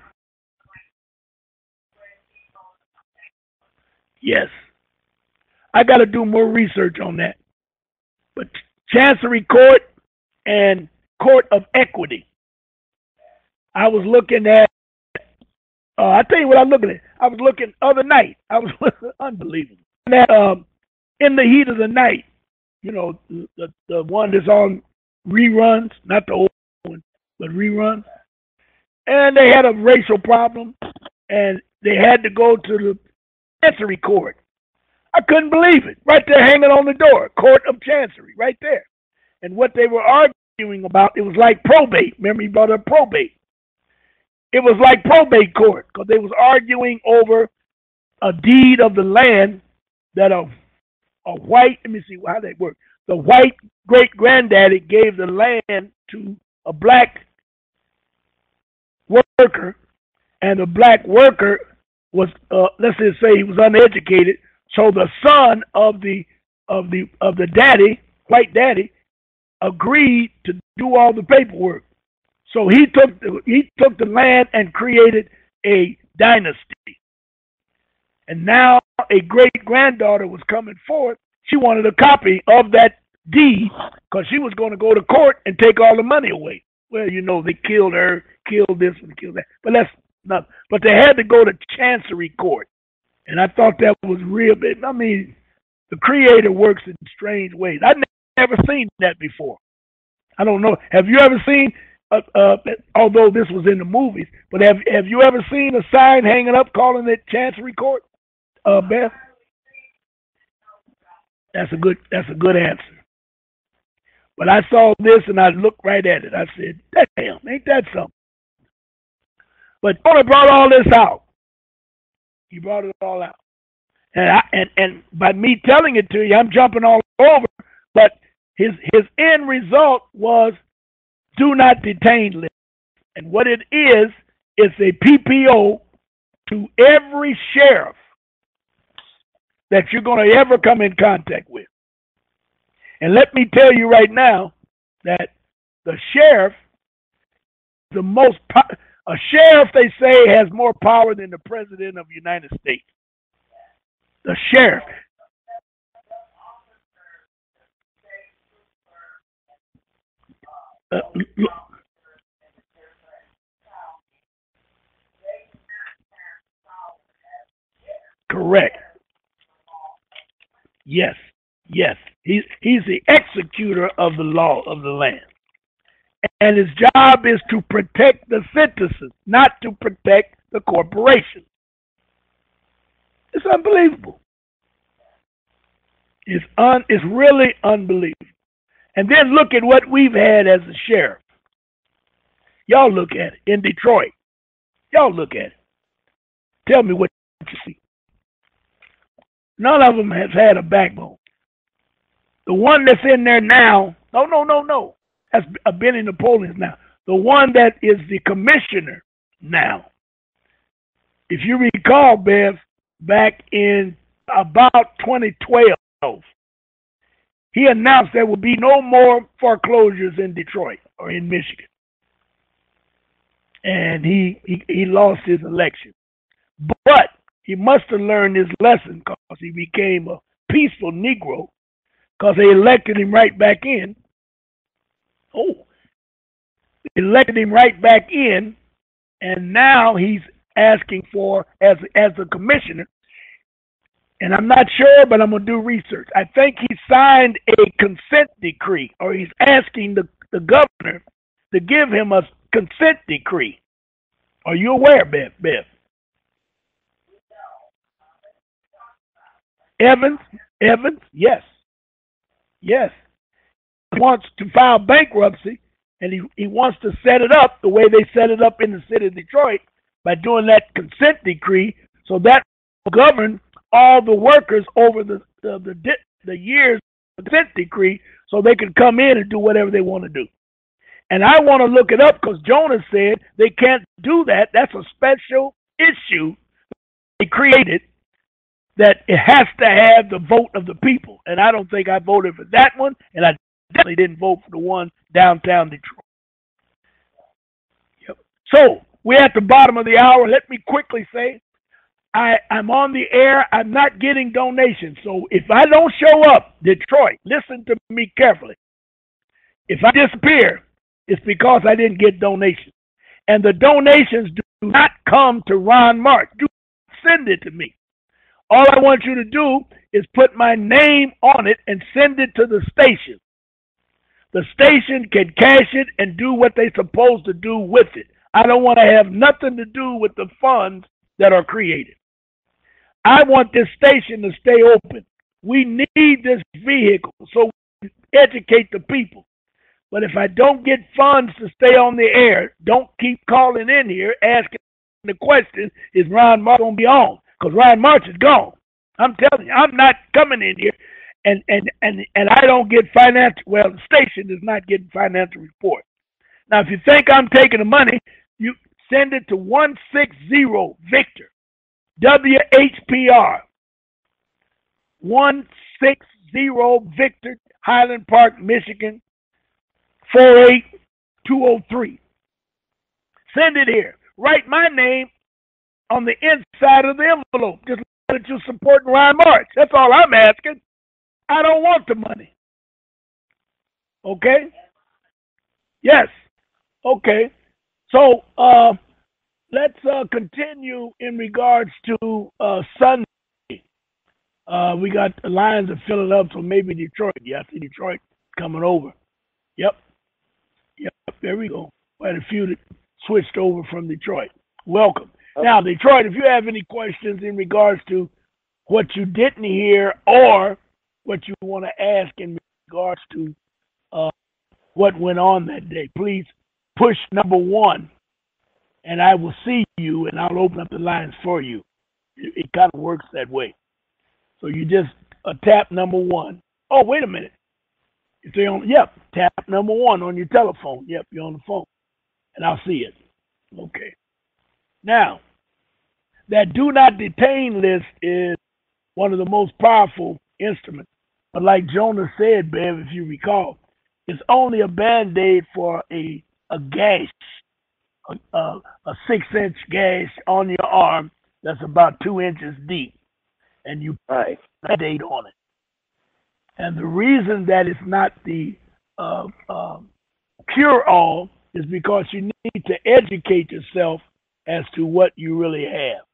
S1: Yes. I got to do more research on that. But Chancery Court and Court of Equity. I was looking at, uh, I tell you what I'm looking at. I was looking other night. I was unbelievable. That um, In the Heat of the Night, you know, the, the one that's on reruns, not the old one, but reruns. And they had a racial problem, and they had to go to the Chancery Court. I couldn't believe it. Right there hanging on the door, Court of Chancery, right there. And what they were arguing about, it was like probate. Remember, he brought up probate. It was like probate court because they was arguing over a deed of the land that a, a white, let me see how that worked. The white great-granddaddy gave the land to a black worker, and the black worker was, uh, let's just say he was uneducated, so the son of the of the of the daddy, white daddy, agreed to do all the paperwork. So he took the, he took the land and created a dynasty. And now a great granddaughter was coming forth. She wanted a copy of that deed because she was going to go to court and take all the money away. Well, you know, they killed her, killed this and killed that. But that's not. But they had to go to Chancery Court, and I thought that was real big. I mean, the Creator works in strange ways. I've never seen that before. I don't know. Have you ever seen? Uh, uh, although this was in the movies, but have have you ever seen a sign hanging up calling it Chancery Court, uh, Beth? That's a good. That's a good answer. But I saw this and I looked right at it. I said, "Damn, ain't that something?" But Jonah brought all this out. He brought it all out, and I, and and by me telling it to you, I'm jumping all over. But his his end result was, do not detain list. And what it is, it's a P P O to every sheriff that you're going to ever come in contact with. And let me tell you right now that the sheriff, the most, po- a sheriff, they say, has more power than the president of the United States. The sheriff. Uh, correct. Yes, yes. He's he's the executor of the law of the land. And his job is to protect the citizens, not to protect the corporation. It's unbelievable. It's un it's really unbelievable. And then look at what we've had as a sheriff. Y'all look at it in Detroit. Y'all look at it. Tell me what you see. None of them has had a backbone. The one that's in there now, no, no, no, no. That's Benny Napoleon's now. The one that is the commissioner now. If you recall, Bev, back in about twenty twelve, he announced there will be no more foreclosures in Detroit or in Michigan. And he, he, he lost his election. But he must have learned his lesson because he became a peaceful Negro because they elected him right back in. Oh, elected him right back in, and now he's asking for, as as a commissioner, and I'm not sure, but I'm going to do research. I think he signed a consent decree, or he's asking the, the governor to give him a consent decree. Are you aware, Beth? Beth? Evans? Evans? Yes. Yes. He wants to file bankruptcy, and he, he wants to set it up the way they set it up in the city of Detroit by doing that consent decree, so that will govern all the workers over the the, the, the years of the consent decree, so they can come in and do whatever they want to do. And I want to look it up because Jonah said they can't do that. That's a special issue they created, that it has to have the vote of the people. And I don't think I voted for that one, and I definitely didn't vote for the one downtown Detroit. Yep. So we're at the bottom of the hour. Let me quickly say, I, I'm on the air. I'm not getting donations. So if I don't show up, Detroit, listen to me carefully. If I disappear, it's because I didn't get donations. And the donations do not come to Ron March. Do send it to me. All I want you to do is put my name on it and send it to the station. The station can cash it and do what they're supposed to do with it. I don't want to have nothing to do with the funds that are created. I want this station to stay open. We need this vehicle so we can educate the people. But if I don't get funds to stay on the air, don't keep calling in here asking the question, is Ron March going to be on? Because Ron March is gone. I'm telling you, I'm not coming in here, and, and, and, and I don't get financial, well, the station is not getting financial report. Now, if you think I'm taking the money, you send it to one six zero Victor, W H P R, one six zero Victor, Highland Park, Michigan, four eight two zero three. Send it here. Write my name on the inside of the envelope. Just that you're supporting Ron March. That's all I'm asking. I don't want the money. Okay? Yes. Okay. So uh, let's uh, continue in regards to uh, Sunday. Uh, we got the lines are filling up, so maybe Detroit. Yeah, I see Detroit coming over. Yep. Yep. There we go. Quite a few that switched over from Detroit. Welcome. Now, Detroit, if you have any questions in regards to what you didn't hear or what you want to ask in regards to uh, what went on that day, please push number one, and I will see you, and I'll open up the lines for you. It, it kind of works that way. So you just uh, tap number one. Oh, wait a minute. If they're on, yep, tap number one on your telephone. Yep, you're on the phone, and I'll see it. Okay. Now, that do not detain list is one of the most powerful instruments. But like Jonah said, Bev, if you recall, it's only a Band-Aid for a, a gash, a, a, a six-inch gash on your arm that's about two inches deep. And you put a Band-Aid on it. And the reason that it's not the uh, uh, cure-all is because you need to educate yourself as to what you really have.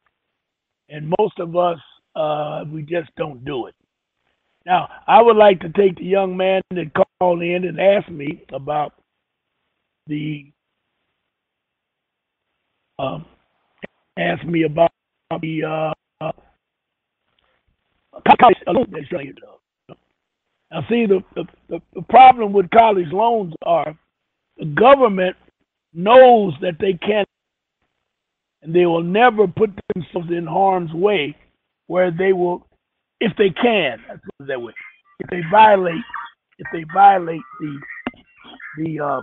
S1: And most of us, uh, we just don't do it. Now, I would like to take the young man that called in and asked me about the, um, asked me about the, uh, uh college loans. Now, see, the, the, the problem with college loans are the government knows that they can't, and they will never put themselves in harm's way where they will, if they can, let's put it that way, if they violate, if they violate the, the, uh,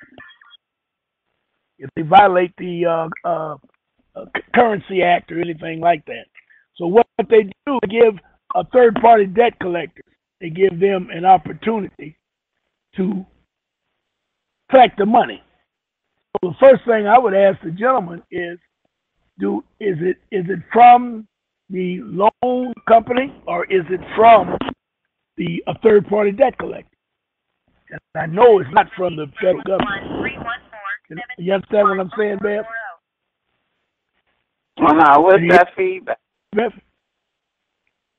S1: if they violate the uh, uh, uh, Currency Act or anything like that. So what they do is give a third-party debt collector, they give them an opportunity to collect the money. So the first thing I would ask the gentleman is, Do is it is it from the loan company or is it from the a third party debt collector? And I know it's not from the federal government. You understand what I'm saying, Beth?
S3: Uh-huh. What's that feedback?
S1: Beth?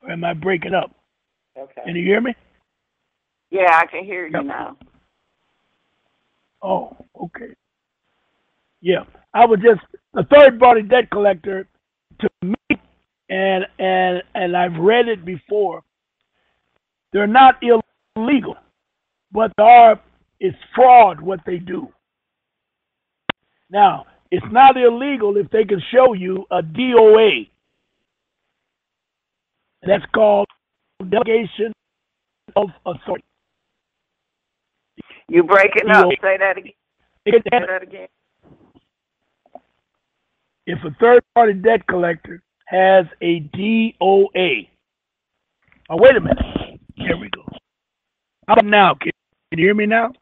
S1: Or am I breaking up?
S3: Okay.
S1: Can you hear me?
S3: Yeah, I can hear you
S1: Yep.
S3: now.
S1: Oh, okay. Yeah, I was just a third-party debt collector to me, and and and I've read it before. They're not illegal, but they are. It's fraud what they do. Now, it's not illegal if they can show you a D O A. That's called delegation of authority.
S3: You breaking up? Say that again. Say that again.
S1: If a third-party debt collector has a D O A. Oh, wait a minute. Here we go. How about now? Can, can you hear me now?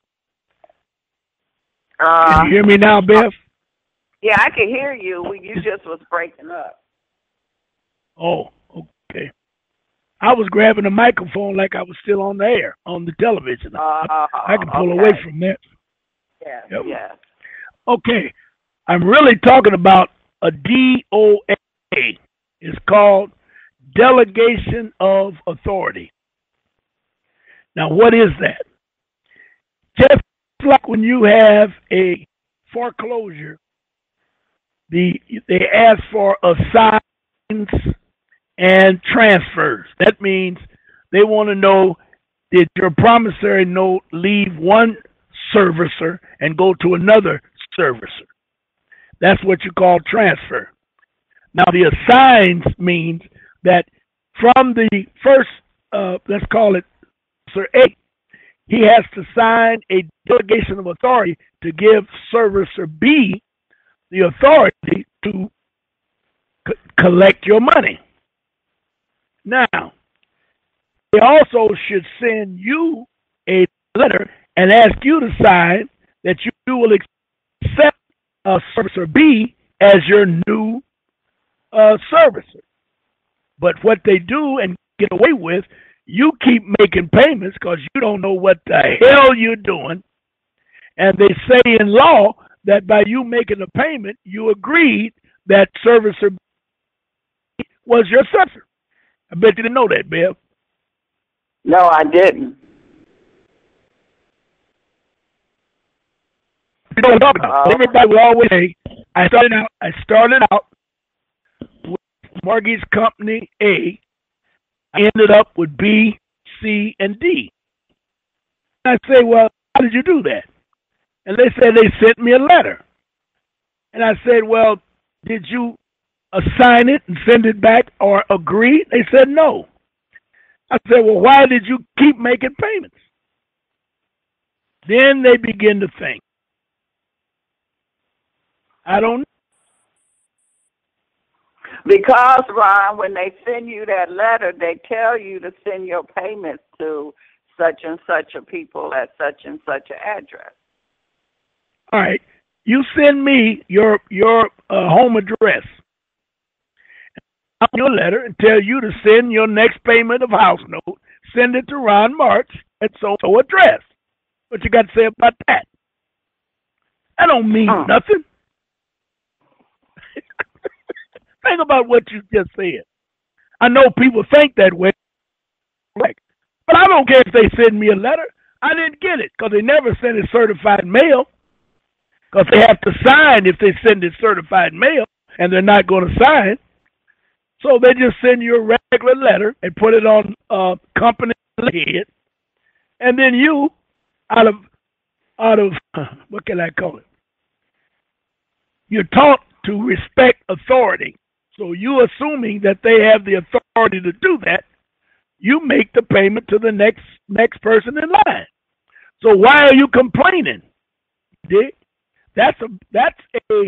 S3: Uh,
S1: can you hear me now, Beth?
S3: Yeah, I can hear you. You just was breaking up.
S1: Oh, okay. I was grabbing the microphone like I was still on the air, on the television.
S3: Uh,
S1: I, I can pull
S3: okay.
S1: away from that.
S3: Yeah,
S1: yep.
S3: yeah.
S1: Okay. I'm really talking about a D O A. It's called Delegation of Authority. Now, what is that? Just like when you have a foreclosure, the they ask for assigns and transfers. That means they want to know, did your promissory note leave one servicer and go to another servicer? That's what you call transfer. Now, the assigns means that from the first, uh, let's call it Sir A, he has to sign a delegation of authority to give servicer B the authority to c- collect your money. Now, they also should send you a letter and ask you to sign that you will accept uh, servicer B as your new uh, servicer. But what they do and get away with, you keep making payments because you don't know what the hell you're doing. And they say in law that by you making a payment, you agreed that servicer B was your servicer. I bet you didn't know that, Bill.
S3: No, I didn't.
S1: You know what I'm talking about. Uh, Everybody will always say, I started out, I started out with mortgage company A. I ended up with B, C, and D. And I say, well, how did you do that? And they said they sent me a letter. And I said, well, did you assign it and send it back or agree? They said no. I said, well, why did you keep making payments? Then they begin to think. I don't know.
S3: Because, Ron, when they send you that letter, they tell you to send your payments to such and such a people at such and such an address.
S1: All right. You send me your your uh, home address. I'll your letter and tell you to send your next payment of house note. Send it to Ron March at so-so address. What you got to say about that? That don't mean oh. nothing. Think about what you just said. I know people think that way, but I don't care if they send me a letter. I didn't get it because they never send it certified mail because they have to sign if they send it certified mail, and they're not going to sign. So they just send you a regular letter and put it on uh, company head, and then you, out of, out of what can I call it? You're taught to respect authority. So you assuming that they have the authority to do that, you make the payment to the next next person in line. So why are you complaining, Dick? That's a that's a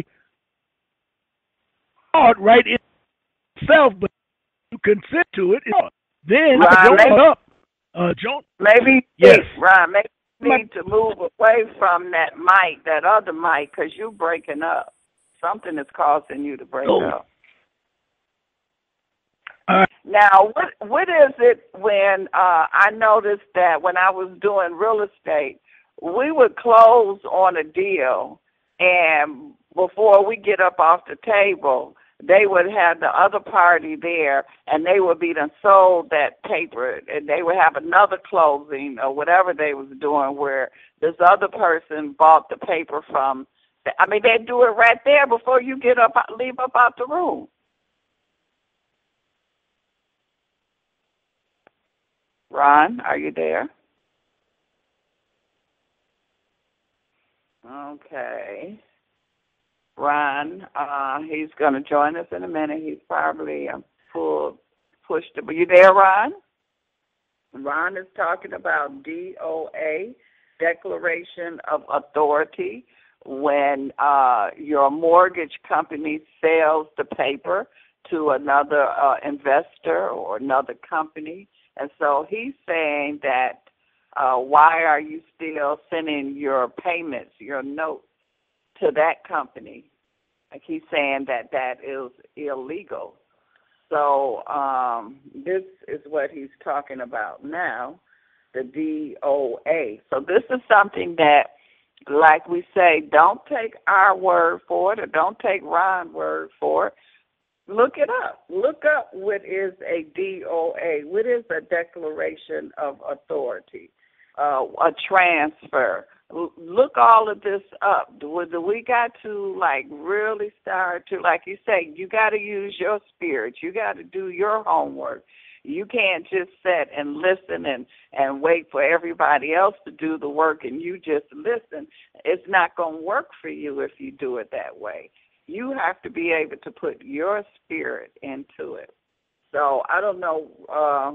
S1: part right in itself, but you consent to it. Then
S3: Ron, maybe,
S1: up, uh, John.
S3: Maybe
S1: yes,
S3: Ron. Maybe you need to move away from that mic, that other mic, because you're breaking up. Something is causing you to break
S1: oh.
S3: up.
S1: Uh,
S3: now, what what is it when uh, I noticed that when I was doing real estate, we would close on a deal, and before we get up off the table, they would have the other party there, and they would be done sold that paper, and they would have another closing or whatever they was doing where this other person bought the paper from. I mean, they'd do it right there before you get up, leave up out the room. Ron, are you there? Okay. Ron, uh, he's going to join us in a minute. He's probably um, full pushed. Are you there, Ron? Ron is talking about D O A, Declaration of Authority, when uh, your mortgage company sells the paper to another uh, investor or another company. And so he's saying that uh, why are you still sending your payments, your notes, to that company? Like he's saying that that is illegal. So um, this is what he's talking about now, the D O A. So this is something that, like we say, don't take our word for it or don't take Ron's word for it. Look it up. Look up what is a D O A. What is a declaration of authority, uh, a transfer. Look all of this up. We got to, like, really start to, like you say, you got to use your spirit. You got to do your homework. You can't just sit and listen and, and wait for everybody else to do the work and you just listen. It's not going to work for you if you do it that way. You have to be able to put your spirit into it. So I don't know uh,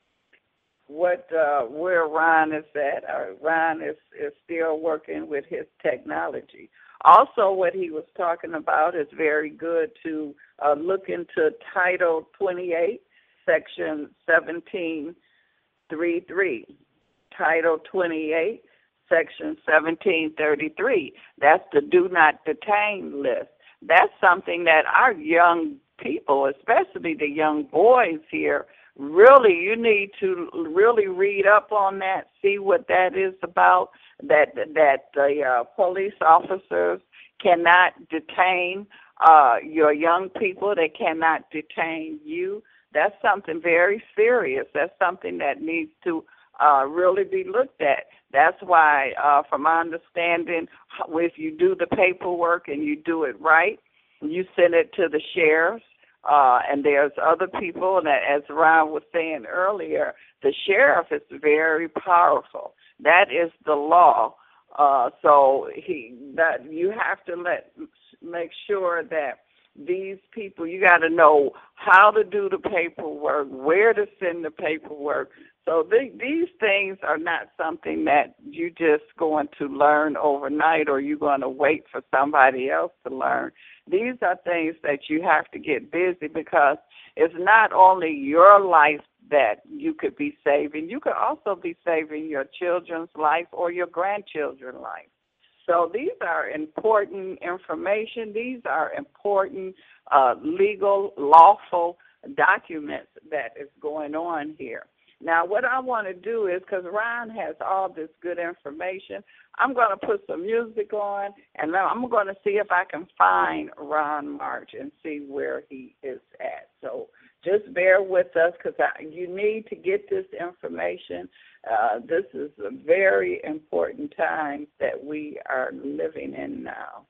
S3: what uh, where Ron is at. Uh, Ron is, is still working with his technology. Also, what he was talking about is very good to uh, look into Title twenty-eight, Section seventeen thirty-three. Title twenty-eight, Section seventeen thirty-three. That's the do not detain list. That's something that our young people, especially the young boys here, really, you need to really read up on that, see what that is about, that that the uh, police officers cannot detain uh, your young people. They cannot detain you. That's something very serious. That's something that needs to uh, really be looked at. That's why, uh, from my understanding, if you do the paperwork and you do it right, you send it to the sheriffs, uh, and there's other people, and as Ron was saying earlier, the sheriff is very powerful. That is the law. Uh, so he that you have to let make sure that these people, you got to know how to do the paperwork, where to send the paperwork. So the, these things are not something that you just going to learn overnight or you're going to wait for somebody else to learn. These are things that you have to get busy because it's not only your life that you could be saving, you could also be saving your children's life or your grandchildren's life. So these are important information. These are important uh, legal, lawful documents that is going on here. Now, what I want to do is, because Ron has all this good information, I'm going to put some music on, and now I'm going to see if I can find Ron March and see where he is at. So just bear with us, because you need to get this information. Uh, this is a very important time that we are living in now.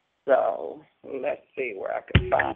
S3: So let's see where I can find.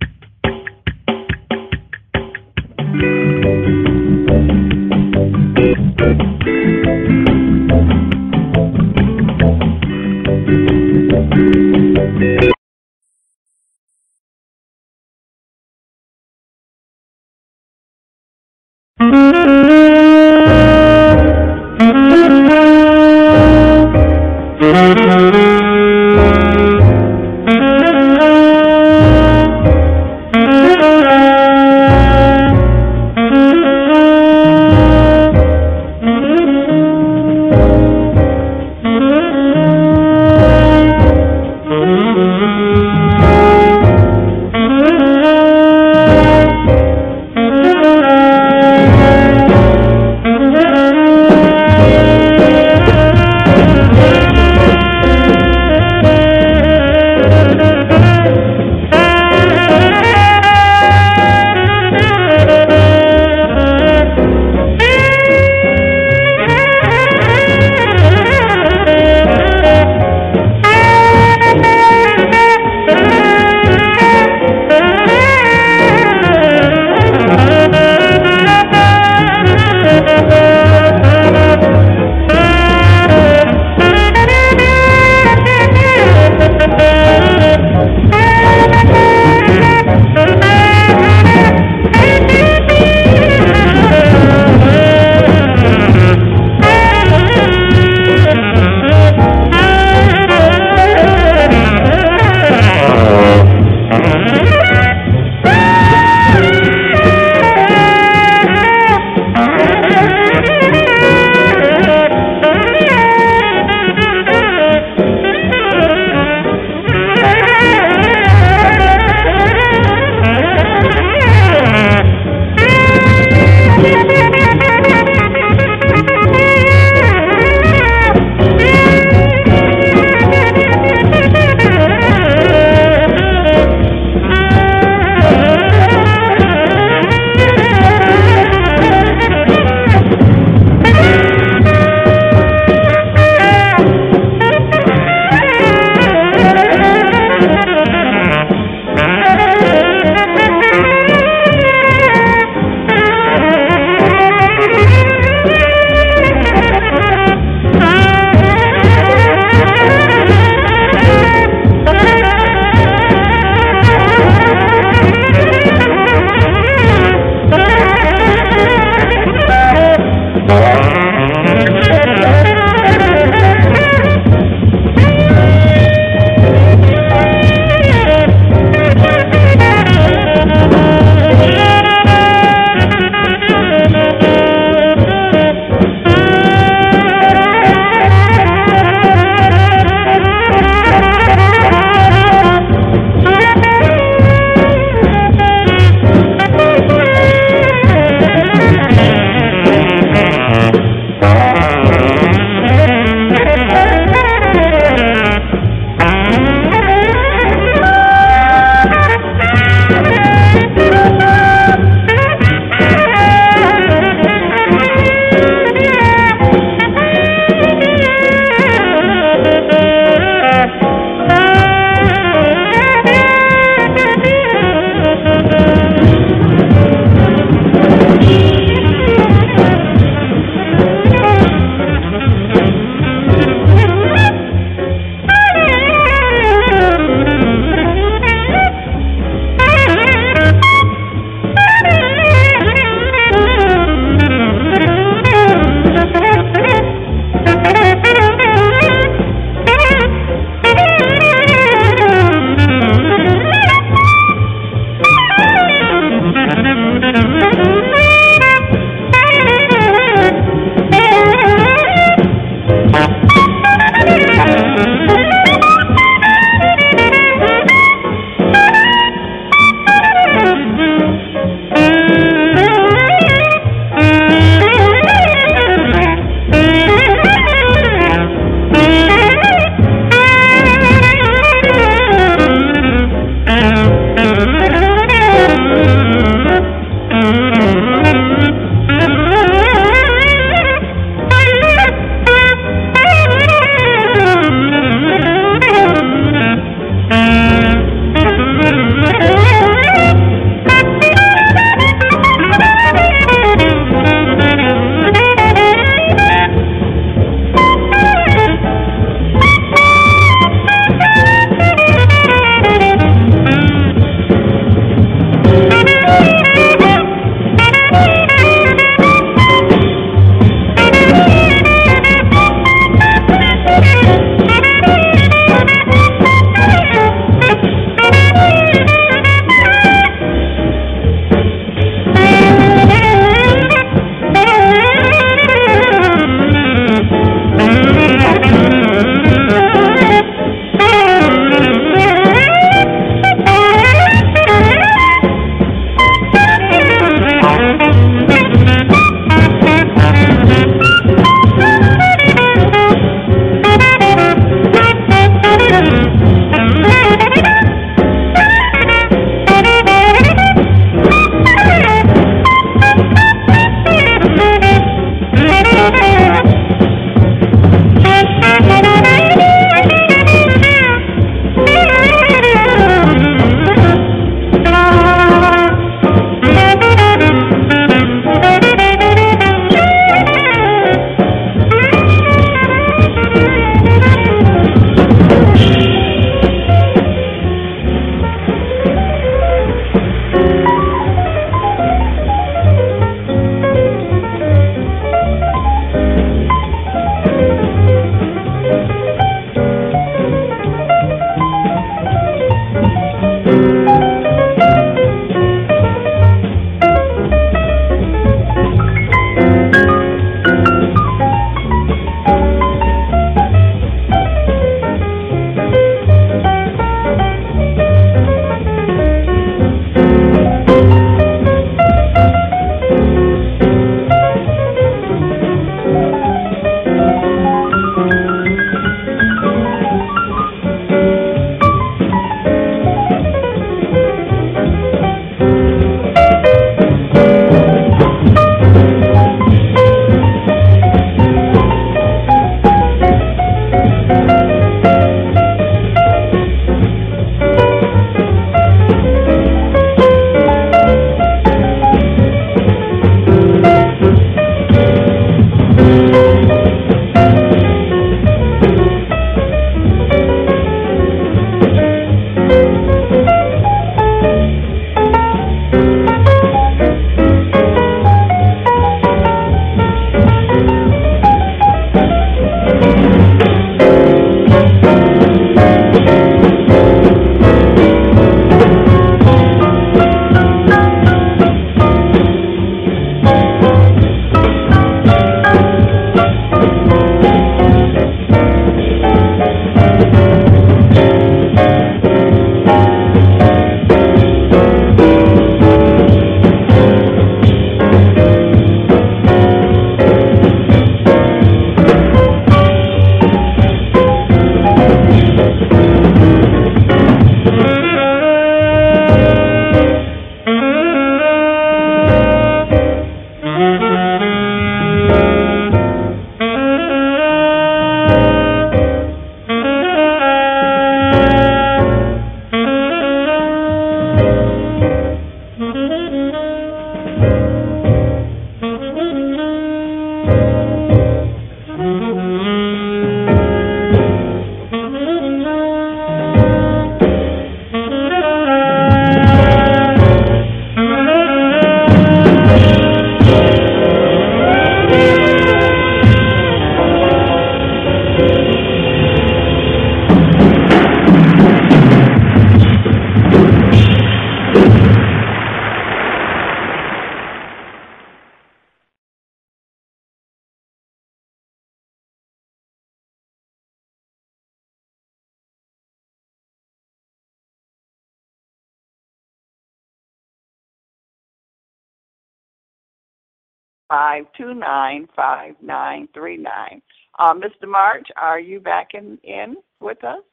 S3: five two nine, five nine three nine. Uh, Mister March, are you back in, in with us?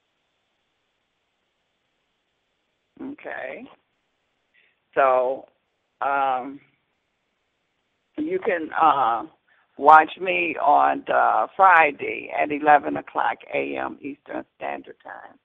S3: Okay. So um, you can uh, watch me on uh, Friday at eleven o'clock a m. Eastern Standard Time.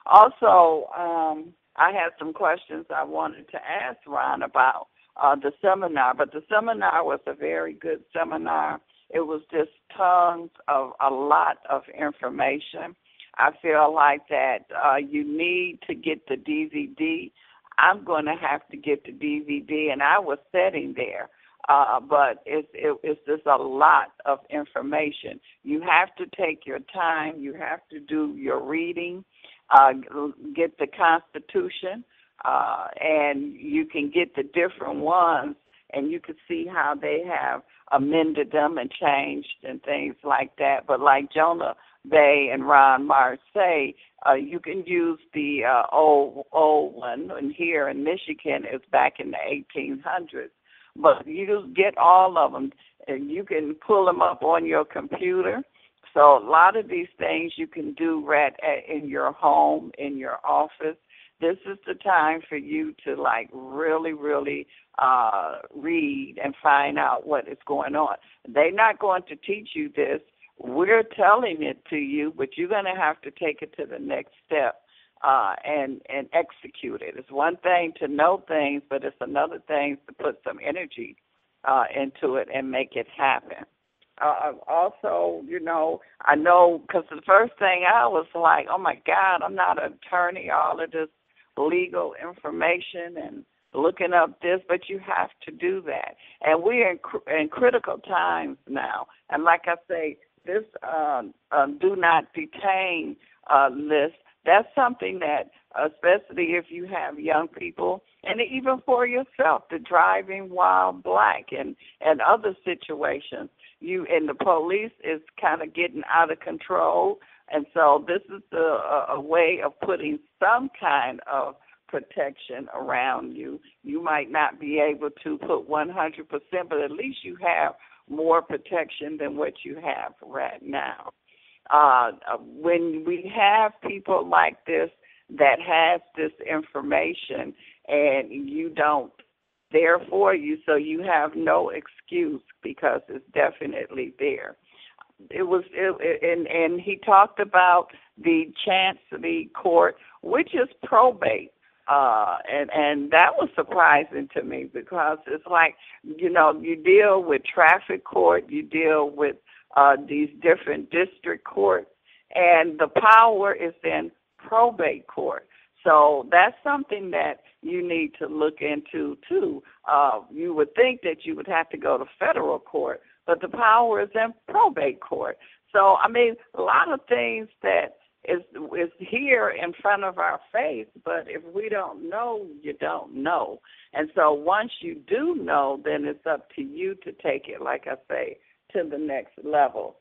S3: Also, um, I had some questions I wanted to ask Ron about uh, the seminar, but the seminar was a very good seminar. It was just tons of a lot of information. I feel like that uh, you need to get the D V D. I'm going to have to get the D V D, and I was sitting there, uh, but it's, it, it's just a lot of information. You have to take your time. You have to do your reading, uh, get the Constitution, uh, and you can get the different ones, and you can see how they have amended them and changed and things like that. But like Jonah Bey and Ron Marsh say, uh, you can use the uh, old old one, and here in Michigan it's back in the eighteen hundreds. But you just get all of them, and you can pull them up on your computer. So a lot of these things you can do right at, in your home, in your office. This is the time for you to, like, really, really uh, read and find out what is going on. They're not going to teach you this. We're telling it to you, but you're going to have to take it to the next step uh, and, and execute it. It's one thing to know things, but it's another thing to put some energy uh, into it and make it happen. Uh, also, you know, I know because the first thing I was like, oh, my God, I'm not an attorney, all of this legal information and looking up this, but you have to do that. And we're in, cr- in critical times now. And like I say, this uh, uh, do not detain uh, list, that's something that, especially if you have young people, and even for yourself, the driving while black and, and other situations, you and the police is kind of getting out of control. And so this is a, a way of putting some kind of protection around you. You might not be able to put one hundred percent, but at least you have more protection than what you have right now. Uh, when we have people like this that has this information and you don't, therefore you, so you have no excuse because it's definitely there. It was, it, and, and he talked about the Chancery Court, which is probate. Uh, and, and that was surprising to me because it's like, you know, you deal with traffic court, you deal with uh, these different district courts, and the power is in probate court. So that's something that you need to look into, too. Uh, you would think that you would have to go to federal court, but the power is in probate court. So, I mean, a lot of things that is is here in front of our face, but if we don't know, you don't know. And so once you do know, then it's up to you to take it, like I say, to the next level.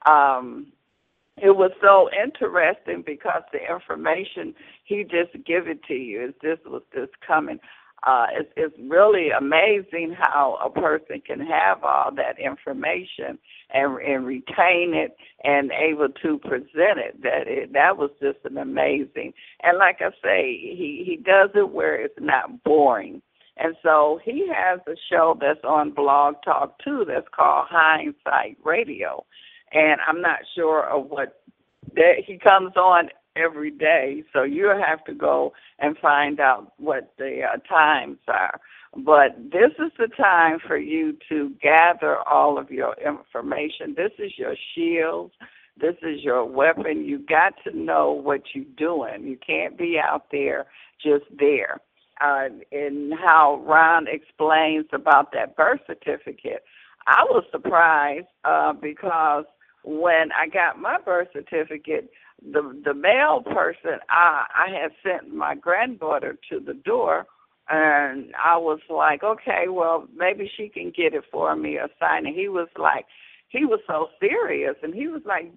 S3: Um, it was so interesting because the information he just give it to you is this was just coming. Uh, it's, it's really amazing how a person can have all that information and, and retain it and able to present it. That it, that was just an amazing. And like I say, he, he does it where it's not boring. And so he has a show that's on Blog Talk, too, that's called Hindsight Radio. And I'm not sure of what that he comes on every day, so you'll have to go and find out what the uh, times are. But this is the time for you to gather all of your information. This is your shield. This is your weapon. You got to know what you're doing. You can't be out there just there. Uh, and how Ron explains about that birth certificate, I was surprised uh, because when I got my birth certificate, the the mail person, I, I had sent my granddaughter to the door, and I was like, okay, well, maybe she can get it for me or sign it. He was like, he was so serious, and he was like,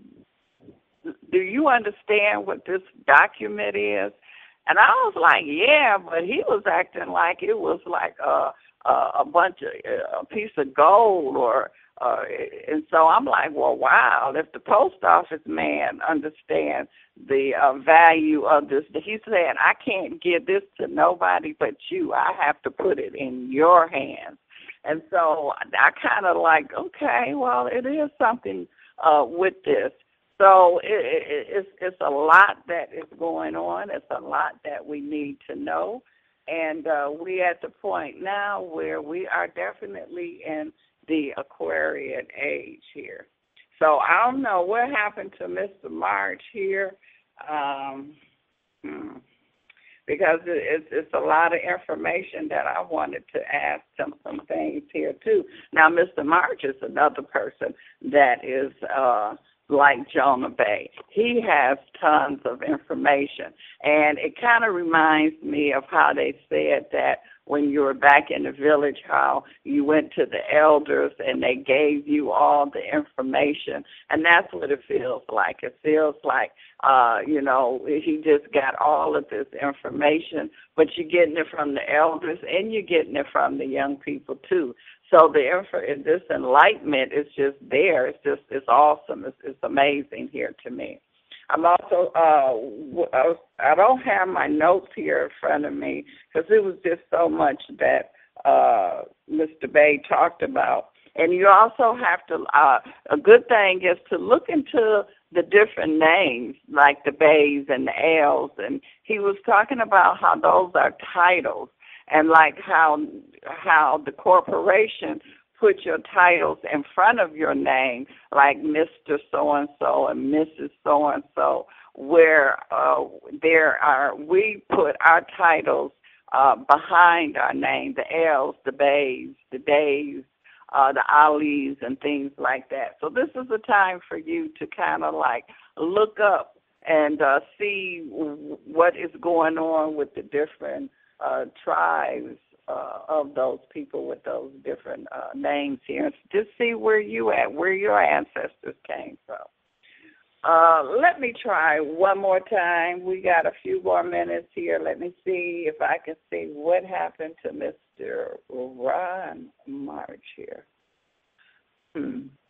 S3: do you understand what this document is? And I was like, yeah, but he was acting like it was like a, uh, a bunch of uh, a piece of gold, or uh, and so I'm like, well, wow, if the post office man understands the uh, value of this, he said, I can't give this to nobody but you. I have to put it in your hands. And so I kind of like, okay, well, it is something uh, with this. So it, it, it's, it's a lot that is going on. It's a lot that we need to know. And uh, we're at the point now where we are definitely in the Aquarian age here. So I don't know what happened to Mister March here, um, hmm, because it's, it's a lot of information that I wanted to ask him some things here, too. Now, Mister March is another person that is uh, like Jonah Bey. He has tons of information, and it kind of reminds me of how they said that when you were back in the village, how you went to the elders and they gave you all the information, and that's what it feels like. It feels like, uh, you know, he just got all of this information, but you're getting it from the elders and you're getting it from the young people, too. So the info, this enlightenment is just there. It's just, it's awesome. It's, it's amazing here to me. I'm also, uh, I don't have my notes here in front of me because it was just so much that uh, Mister Bey talked about. And you also have to, uh, a good thing is to look into the different names, like the Beys and the L's. And he was talking about how those are titles, and like how how the corporation put your titles in front of your name, like Mister So-and-so and Missus So-and-so, where uh, there are, we put our titles uh, behind our name, the L's, the Bays, the Days, uh, the Alis, and things like that. So this is a time for you to kind of like look up and uh, see what is going on with the different uh, tribes Uh, of those people with those different uh, names here. Just see where you at, where your ancestors came from. Uh, let me try one more time. We got a few more minutes here. Let me see if I can see what happened to Mister Ron March here. Hmm.